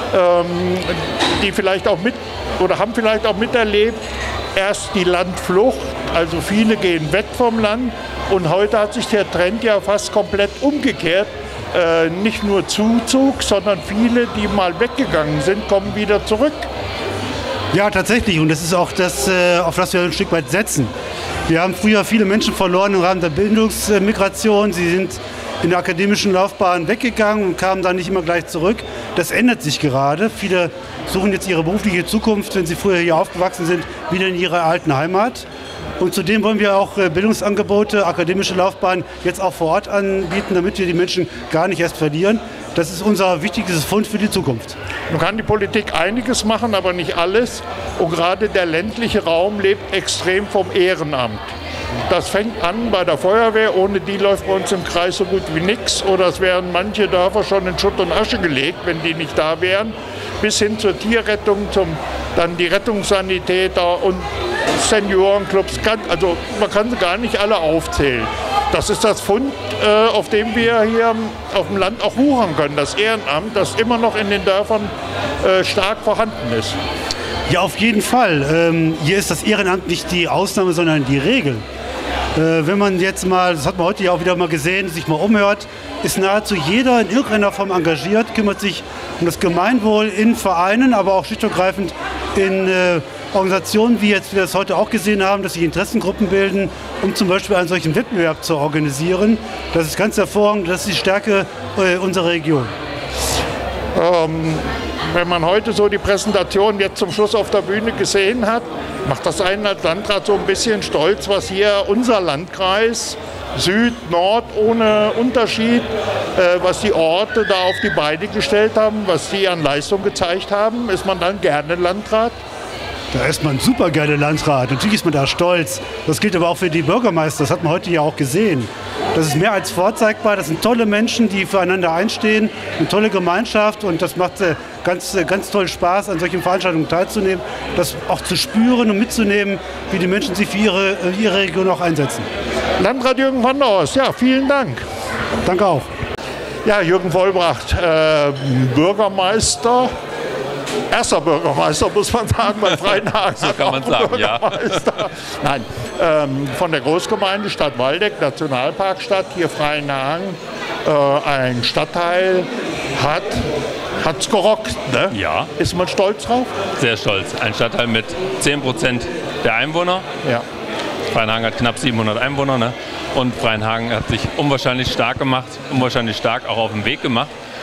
die vielleicht auch haben vielleicht auch miterlebt, erst die Landflucht, also viele gehen weg vom Land und heute hat sich der Trend ja fast komplett umgekehrt. Nicht nur Zuzug, sondern viele, die mal weggegangen sind, kommen wieder zurück. Ja, tatsächlich. Und das ist auch das, auf das wir ein Stück weit setzen. Wir haben früher viele Menschen verloren im Rahmen der Bildungsmigration. Sie sind in der akademischen Laufbahn weggegangen und kamen dann nicht immer gleich zurück. Das ändert sich gerade. Viele suchen jetzt ihre berufliche Zukunft, wenn sie früher hier aufgewachsen sind, wieder in ihrer alten Heimat. Und zudem wollen wir auch Bildungsangebote, akademische Laufbahn jetzt auch vor Ort anbieten, damit wir die Menschen gar nicht erst verlieren. Das ist unser wichtigstes Fund für die Zukunft. Nun kann die Politik einiges machen, aber nicht alles. Und gerade der ländliche Raum lebt extrem vom Ehrenamt. Das fängt an bei der Feuerwehr, ohne die läuft bei uns im Kreis so gut wie nichts. Oder es wären manche Dörfer schon in Schutt und Asche gelegt, wenn die nicht da wären. Bis hin zur Tierrettung, dann die Rettungssanitäter und Seniorenclubs. Also man kann sie gar nicht alle aufzählen. Das ist das Fund, auf dem wir hier auf dem Land auch wuchern können. Das Ehrenamt, das immer noch in den Dörfern stark vorhanden ist. Ja, auf jeden Fall. Hier ist das Ehrenamt nicht die Ausnahme, sondern die Regel. Wenn man jetzt mal, das hat man heute ja auch wieder mal gesehen, sich mal umhört, ist nahezu jeder in irgendeiner Form engagiert, kümmert sich um das Gemeinwohl in Vereinen, aber auch schlicht und ergreifend in Organisationen, wie jetzt wir das heute auch gesehen haben, dass sich Interessengruppen bilden, um zum Beispiel einen solchen Wettbewerb zu organisieren. Das ist ganz hervorragend, das ist die Stärke unserer Region. Wenn man heute so die Präsentation jetzt zum Schluss auf der Bühne gesehen hat, macht das einen als Landrat so ein bisschen stolz, was hier unser Landkreis, Süd, Nord ohne Unterschied, was die Orte da auf die Beine gestellt haben, was die an Leistung gezeigt haben. Ist man dann gerne Landrat? Da ist man super gerne Landrat. Natürlich ist man da stolz. Das gilt aber auch für die Bürgermeister. Das hat man heute ja auch gesehen. Das ist mehr als vorzeigbar. Das sind tolle Menschen, die füreinander einstehen. Eine tolle Gemeinschaft. Und das macht ganz toll Spaß, an solchen Veranstaltungen teilzunehmen. Das auch zu spüren und mitzunehmen, wie die Menschen sich für ihre Region auch einsetzen. Landrat Jürgen van der Horst, ja, vielen Dank. Danke auch. Ja, Jürgen Vollbracht, Bürgermeister. Erster Bürgermeister, muss man sagen, bei Freienhagen. So kann man sagen, ja. Nein, von der Großgemeinde Stadt Waldeck, Nationalparkstadt, hier Freienhagen, ein Stadtteil hat's gerockt, ne? Ja. Ist man stolz drauf? Sehr stolz. Ein Stadtteil mit 10% der Einwohner. Ja. Freienhagen hat knapp 700 Einwohner, ne? Und Freienhagen hat sich unwahrscheinlich stark gemacht, unwahrscheinlich stark auch auf den Weg gemacht.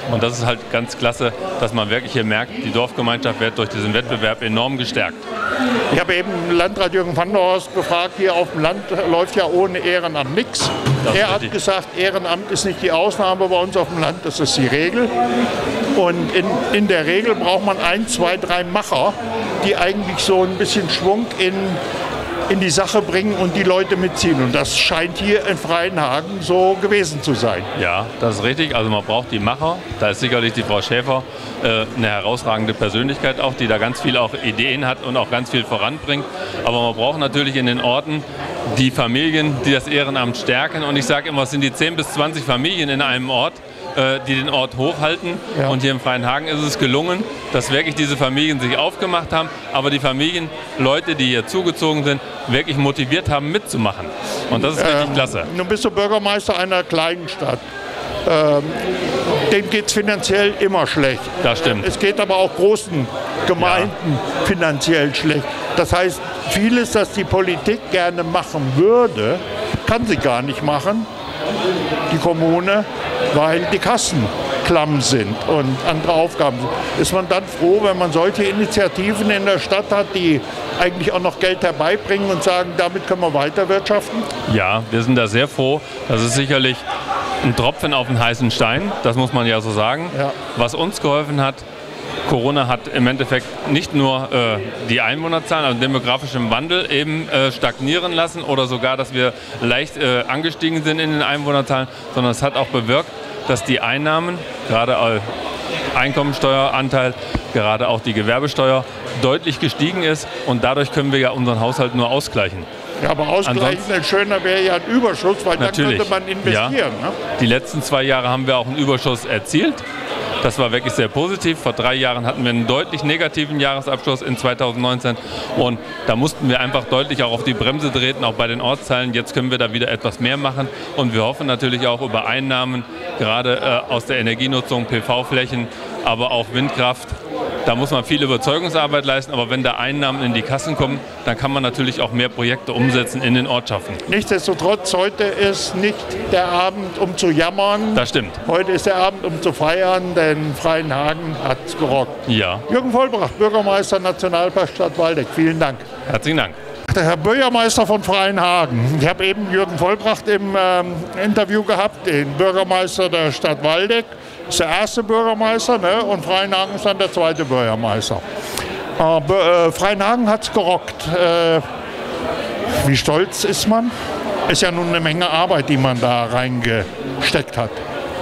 Und das ist halt ganz klasse, dass man wirklich hier merkt, die Dorfgemeinschaft wird durch diesen Wettbewerb enorm gestärkt. Ich habe eben Landrat Jürgen van der Horst gefragt, hier auf dem Land läuft ja ohne Ehrenamt nichts. Er hat gesagt, Ehrenamt ist nicht die Ausnahme bei uns auf dem Land, das ist die Regel. Und in der Regel braucht man 1, 2, 3 Macher, die eigentlich so ein bisschen Schwung in die Sache bringen und die Leute mitziehen. Und das scheint hier in Freienhagen so gewesen zu sein. Ja, das ist richtig. Also man braucht die Macher. Da ist sicherlich die Frau Schäfer eine herausragende Persönlichkeit auch, die da ganz viel auch Ideen hat und auch ganz viel voranbringt. Aber man braucht natürlich in den Orten die Familien, die das Ehrenamt stärken. Und ich sage immer, es sind die 10 bis 20 Familien in einem Ort, die den Ort hochhalten. Ja. Und hier in Freienhagen ist es gelungen, dass wirklich diese Familien sich aufgemacht haben, aber die Familienleute, die hier zugezogen sind, wirklich motiviert haben, mitzumachen. Und das ist richtig klasse. Nun bist du Bürgermeister einer kleinen Stadt. Dem geht es finanziell immer schlecht. Das stimmt. Es geht aber auch großen Gemeinden finanziell schlecht. Das heißt, vieles, das die Politik gerne machen würde, kann sie gar nicht machen, die Kommune, weil die Kassen klamm sind und andere Aufgaben sind. Ist man dann froh, wenn man solche Initiativen in der Stadt hat, die eigentlich auch noch Geld herbeibringen und sagen, damit können wir weiterwirtschaften? Ja, wir sind da sehr froh. Das ist sicherlich ein Tropfen auf den heißen Stein, das muss man ja so sagen. Ja. Was uns geholfen hat, Corona hat im Endeffekt nicht nur die Einwohnerzahlen, also demografischen Wandel eben stagnieren lassen oder sogar, dass wir leicht angestiegen sind in den Einwohnerzahlen, sondern es hat auch bewirkt, dass die Einnahmen, gerade Einkommensteueranteil, gerade auch die Gewerbesteuer, deutlich gestiegen ist und dadurch können wir ja unseren Haushalt nur ausgleichen. Ja, aber ausgleichen, schöner wäre ja ein Überschuss, weil natürlich, dann könnte man investieren. Ja. Ne? Die letzten 2 Jahre haben wir auch einen Überschuss erzielt. Das war wirklich sehr positiv. Vor 3 Jahren hatten wir einen deutlich negativen Jahresabschluss in 2019 und da mussten wir einfach deutlich auch auf die Bremse treten, auch bei den Ortsteilen. Jetzt können wir da wieder etwas mehr machen und wir hoffen natürlich auch über Einnahmen, gerade aus der Energienutzung, PV-Flächen, aber auch Windkraft. Da muss man viel Überzeugungsarbeit leisten, aber wenn da Einnahmen in die Kassen kommen, dann kann man natürlich auch mehr Projekte umsetzen in den Ortschaften. Nichtsdestotrotz, heute ist nicht der Abend, um zu jammern. Das stimmt. Heute ist der Abend, um zu feiern, denn Freienhagen hat es gerockt. Ja. Jürgen Vollbracht, Bürgermeister Nationalpark Stadt Waldeck. Vielen Dank. Herzlichen Dank. Der Herr Bürgermeister von Freienhagen. Ich habe eben Jürgen Vollbracht im Interview gehabt, den Bürgermeister der Stadt Waldeck. Das ist der erste Bürgermeister, ne? Und Freienhagen ist dann der zweite Bürgermeister. Freienhagen hat es gerockt. Wie stolz ist man? Ist ja nun eine Menge Arbeit, die man da reingesteckt hat.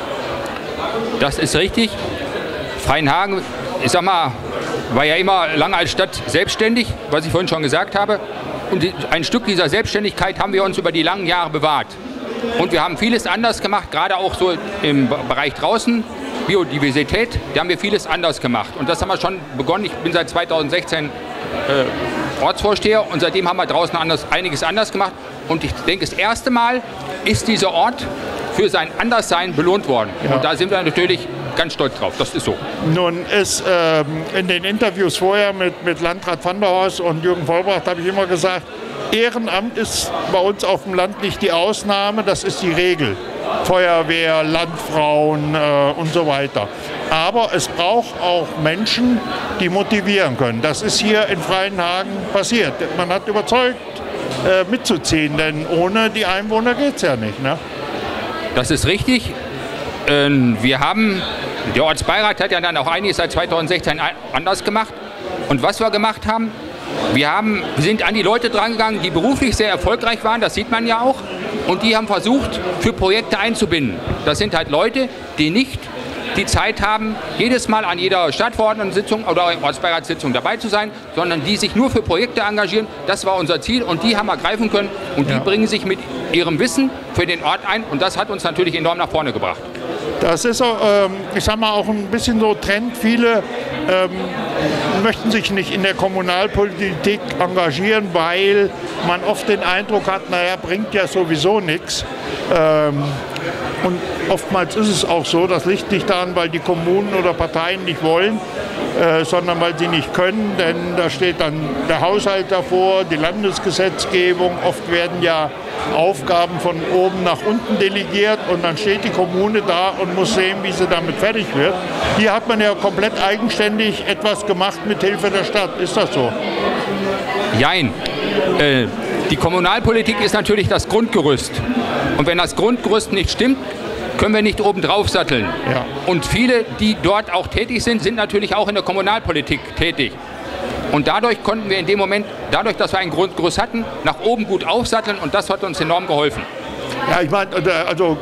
Das ist richtig. Freienhagen, ich sag mal, war ja immer lange als Stadt selbstständig, was ich vorhin schon gesagt habe. Und ein Stück dieser Selbstständigkeit haben wir uns über die langen Jahre bewahrt. Und wir haben vieles anders gemacht, gerade auch so im Bereich draußen, Biodiversität, da haben wir vieles anders gemacht. Und das haben wir schon begonnen. Ich bin seit 2016 Ortsvorsteher und seitdem haben wir draußen einiges anders gemacht. Und ich denke, das erste Mal ist dieser Ort für sein Anderssein belohnt worden. Ja. Und da sind wir natürlich ganz stolz drauf, das ist so. Nun ist in den Interviews vorher mit Landrat van der Horst und Jürgen Vollbracht habe ich immer gesagt, Ehrenamt ist bei uns auf dem Land nicht die Ausnahme, das ist die Regel. Feuerwehr, Landfrauen und so weiter. Aber es braucht auch Menschen, die motivieren können. Das ist hier in Freienhagen passiert. Man hat überzeugt, mitzuziehen, denn ohne die Einwohner geht es ja nicht. Ne? Das ist richtig. Der Ortsbeirat hat ja dann auch einiges seit 2016 anders gemacht. Und was wir gemacht haben, wir sind an die Leute drangegangen, die beruflich sehr erfolgreich waren, das sieht man ja auch. Und die haben versucht, für Projekte einzubinden. Das sind halt Leute, die nicht die Zeit haben, jedes Mal an jeder Stadtverordnetensitzung oder Ortsbeiratssitzung dabei zu sein, sondern die sich nur für Projekte engagieren. Das war unser Ziel und die haben wir greifen können und die bringen sich mit ihrem Wissen für den Ort ein und das hat uns natürlich enorm nach vorne gebracht. Das ist auch, ich sag mal, auch ein bisschen so Trend. Viele möchten sich nicht in der Kommunalpolitik engagieren, weil man oft den Eindruck hat, naja, bringt ja sowieso nichts. Und oftmals ist es auch so, das liegt nicht daran, weil die Kommunen oder Parteien nicht wollen, sondern weil sie nicht können, denn da steht dann der Haushalt davor, die Landesgesetzgebung. Oft werden ja Aufgaben von oben nach unten delegiert und dann steht die Kommune da und muss sehen, wie sie damit fertig wird. Hier hat man ja komplett eigenständig etwas gemacht mit Hilfe der Stadt. Ist das so? Jein. Die Kommunalpolitik ist natürlich das Grundgerüst. Und wenn das Grundgerüst nicht stimmt, können wir nicht oben drauf satteln. Ja. Und viele, die dort auch tätig sind, sind natürlich auch in der Kommunalpolitik tätig. Und dadurch konnten wir in dem Moment, dadurch, dass wir ein Grundgerüst hatten, nach oben gut aufsatteln und das hat uns enorm geholfen. Ja, ich meine, also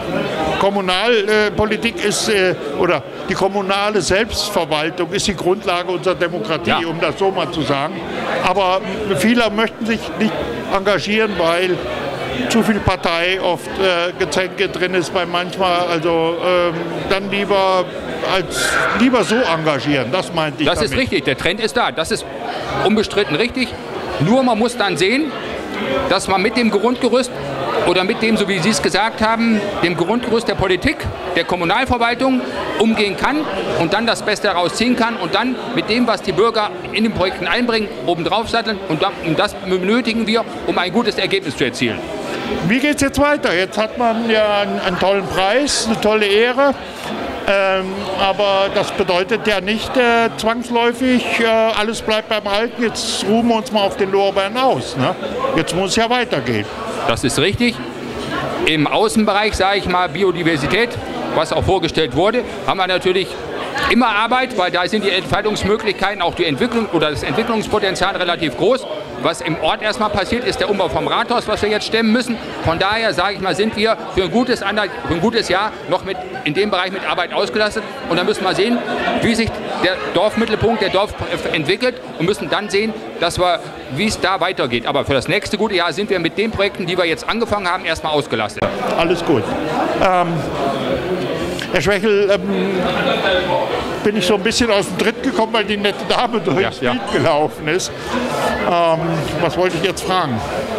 Kommunalpolitik ist, oder die kommunale Selbstverwaltung ist die Grundlage unserer Demokratie, Ja. um das so mal zu sagen. Aber viele möchten sich nicht engagieren, weil zu viel Partei oft Gezänke drin ist bei manchmal. Also dann lieber so engagieren, das meinte ich Das ist damit. richtig, der Trend ist da, das ist unbestritten richtig. Nur man muss dann sehen, dass man mit dem Grundgerüst oder mit dem, so wie Sie es gesagt haben, dem Grundgerüst der Politik, der Kommunalverwaltung umgehen kann und dann das Beste daraus ziehen kann und dann mit dem, was die Bürger in den Projekten einbringen, obendrauf satteln und das benötigen wir, um ein gutes Ergebnis zu erzielen. Wie geht es jetzt weiter? Jetzt hat man ja einen tollen Preis, eine tolle Ehre. Aber das bedeutet ja nicht zwangsläufig, alles bleibt beim Alten, jetzt ruhen wir uns mal auf den Lorbeeren aus. Ne? Jetzt muss es ja weitergehen. Das ist richtig. Im Außenbereich, sage ich mal, Biodiversität, was auch vorgestellt wurde, haben wir natürlich immer Arbeit, weil da sind die Entfaltungsmöglichkeiten, auch die Entwicklung oder das Entwicklungspotenzial relativ groß. Was im Ort erstmal passiert, ist der Umbau vom Rathaus, was wir jetzt stemmen müssen. Von daher, sage ich mal, sind wir für ein gutes Jahr noch in dem Bereich mit Arbeit ausgelastet. Und dann müssen wir sehen, wie sich der Dorfmittelpunkt, der Dorf entwickelt und müssen dann sehen, wie es da weitergeht. Aber für das nächste gute Jahr sind wir mit den Projekten, die wir jetzt angefangen haben, erstmal ausgelastet. Alles gut. Herr Schwächel, bin ich so ein bisschen aus dem Tritt gekommen, weil die nette Dame durchs Bild gelaufen ist. Was wollte ich jetzt fragen?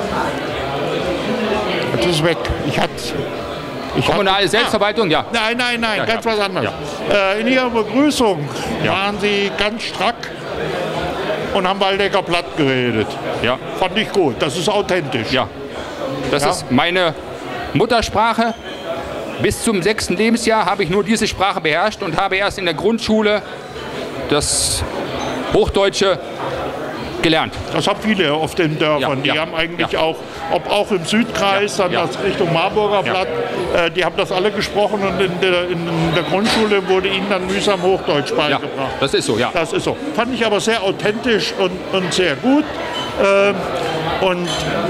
Jetzt ist es weg. Kommunale Selbstverwaltung, ja. Nein, ganz was anderes. In Ihrer Begrüßung waren Sie ganz strack und haben Waldecker platt geredet. Ja. Fand ich gut, das ist authentisch. Ja, das ist meine Muttersprache. Bis zum 6. Lebensjahr habe ich nur diese Sprache beherrscht und habe erst in der Grundschule das Hochdeutsche gelernt. Das haben viele auf den Dörfern. Die haben eigentlich auch im Südkreis, dann das Richtung Marburger Platt, die haben das alle gesprochen und in der Grundschule wurde ihnen dann mühsam Hochdeutsch beigebracht. Ja, das ist so, ja. Das ist so. Fand ich aber sehr authentisch und sehr gut. Und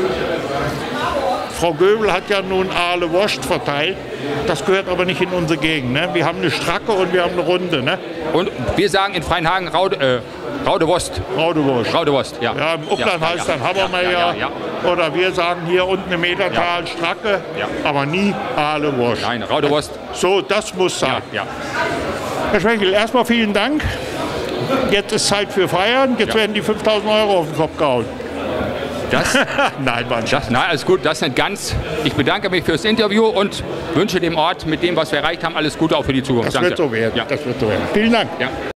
Frau Göbel hat ja nun Aale Wurst verteilt. Das gehört aber nicht in unsere Gegend. Ne? Wir haben eine Stracke und wir haben eine Runde. Ne? Und wir sagen in Freienhagen Raudewurst. Raudewurst, ja. Ja, im Upland heißt dann Habermeier. Oder wir sagen hier unten im Edertal Stracke, aber nie Aale Wurst. Nein, Raudewurst. So, das muss sein. Ja. Herr Schwenkel, erstmal vielen Dank. Jetzt ist Zeit für Feiern. Jetzt werden die 5.000 € auf den Kopf gehauen. Nein, alles gut, das nicht ganz. Ich bedanke mich fürs Interview und wünsche dem Ort mit dem, was wir erreicht haben, alles Gute auch für die Zukunft. Das wird so werden. Ja. Das wird so werden. Vielen Dank. Ja.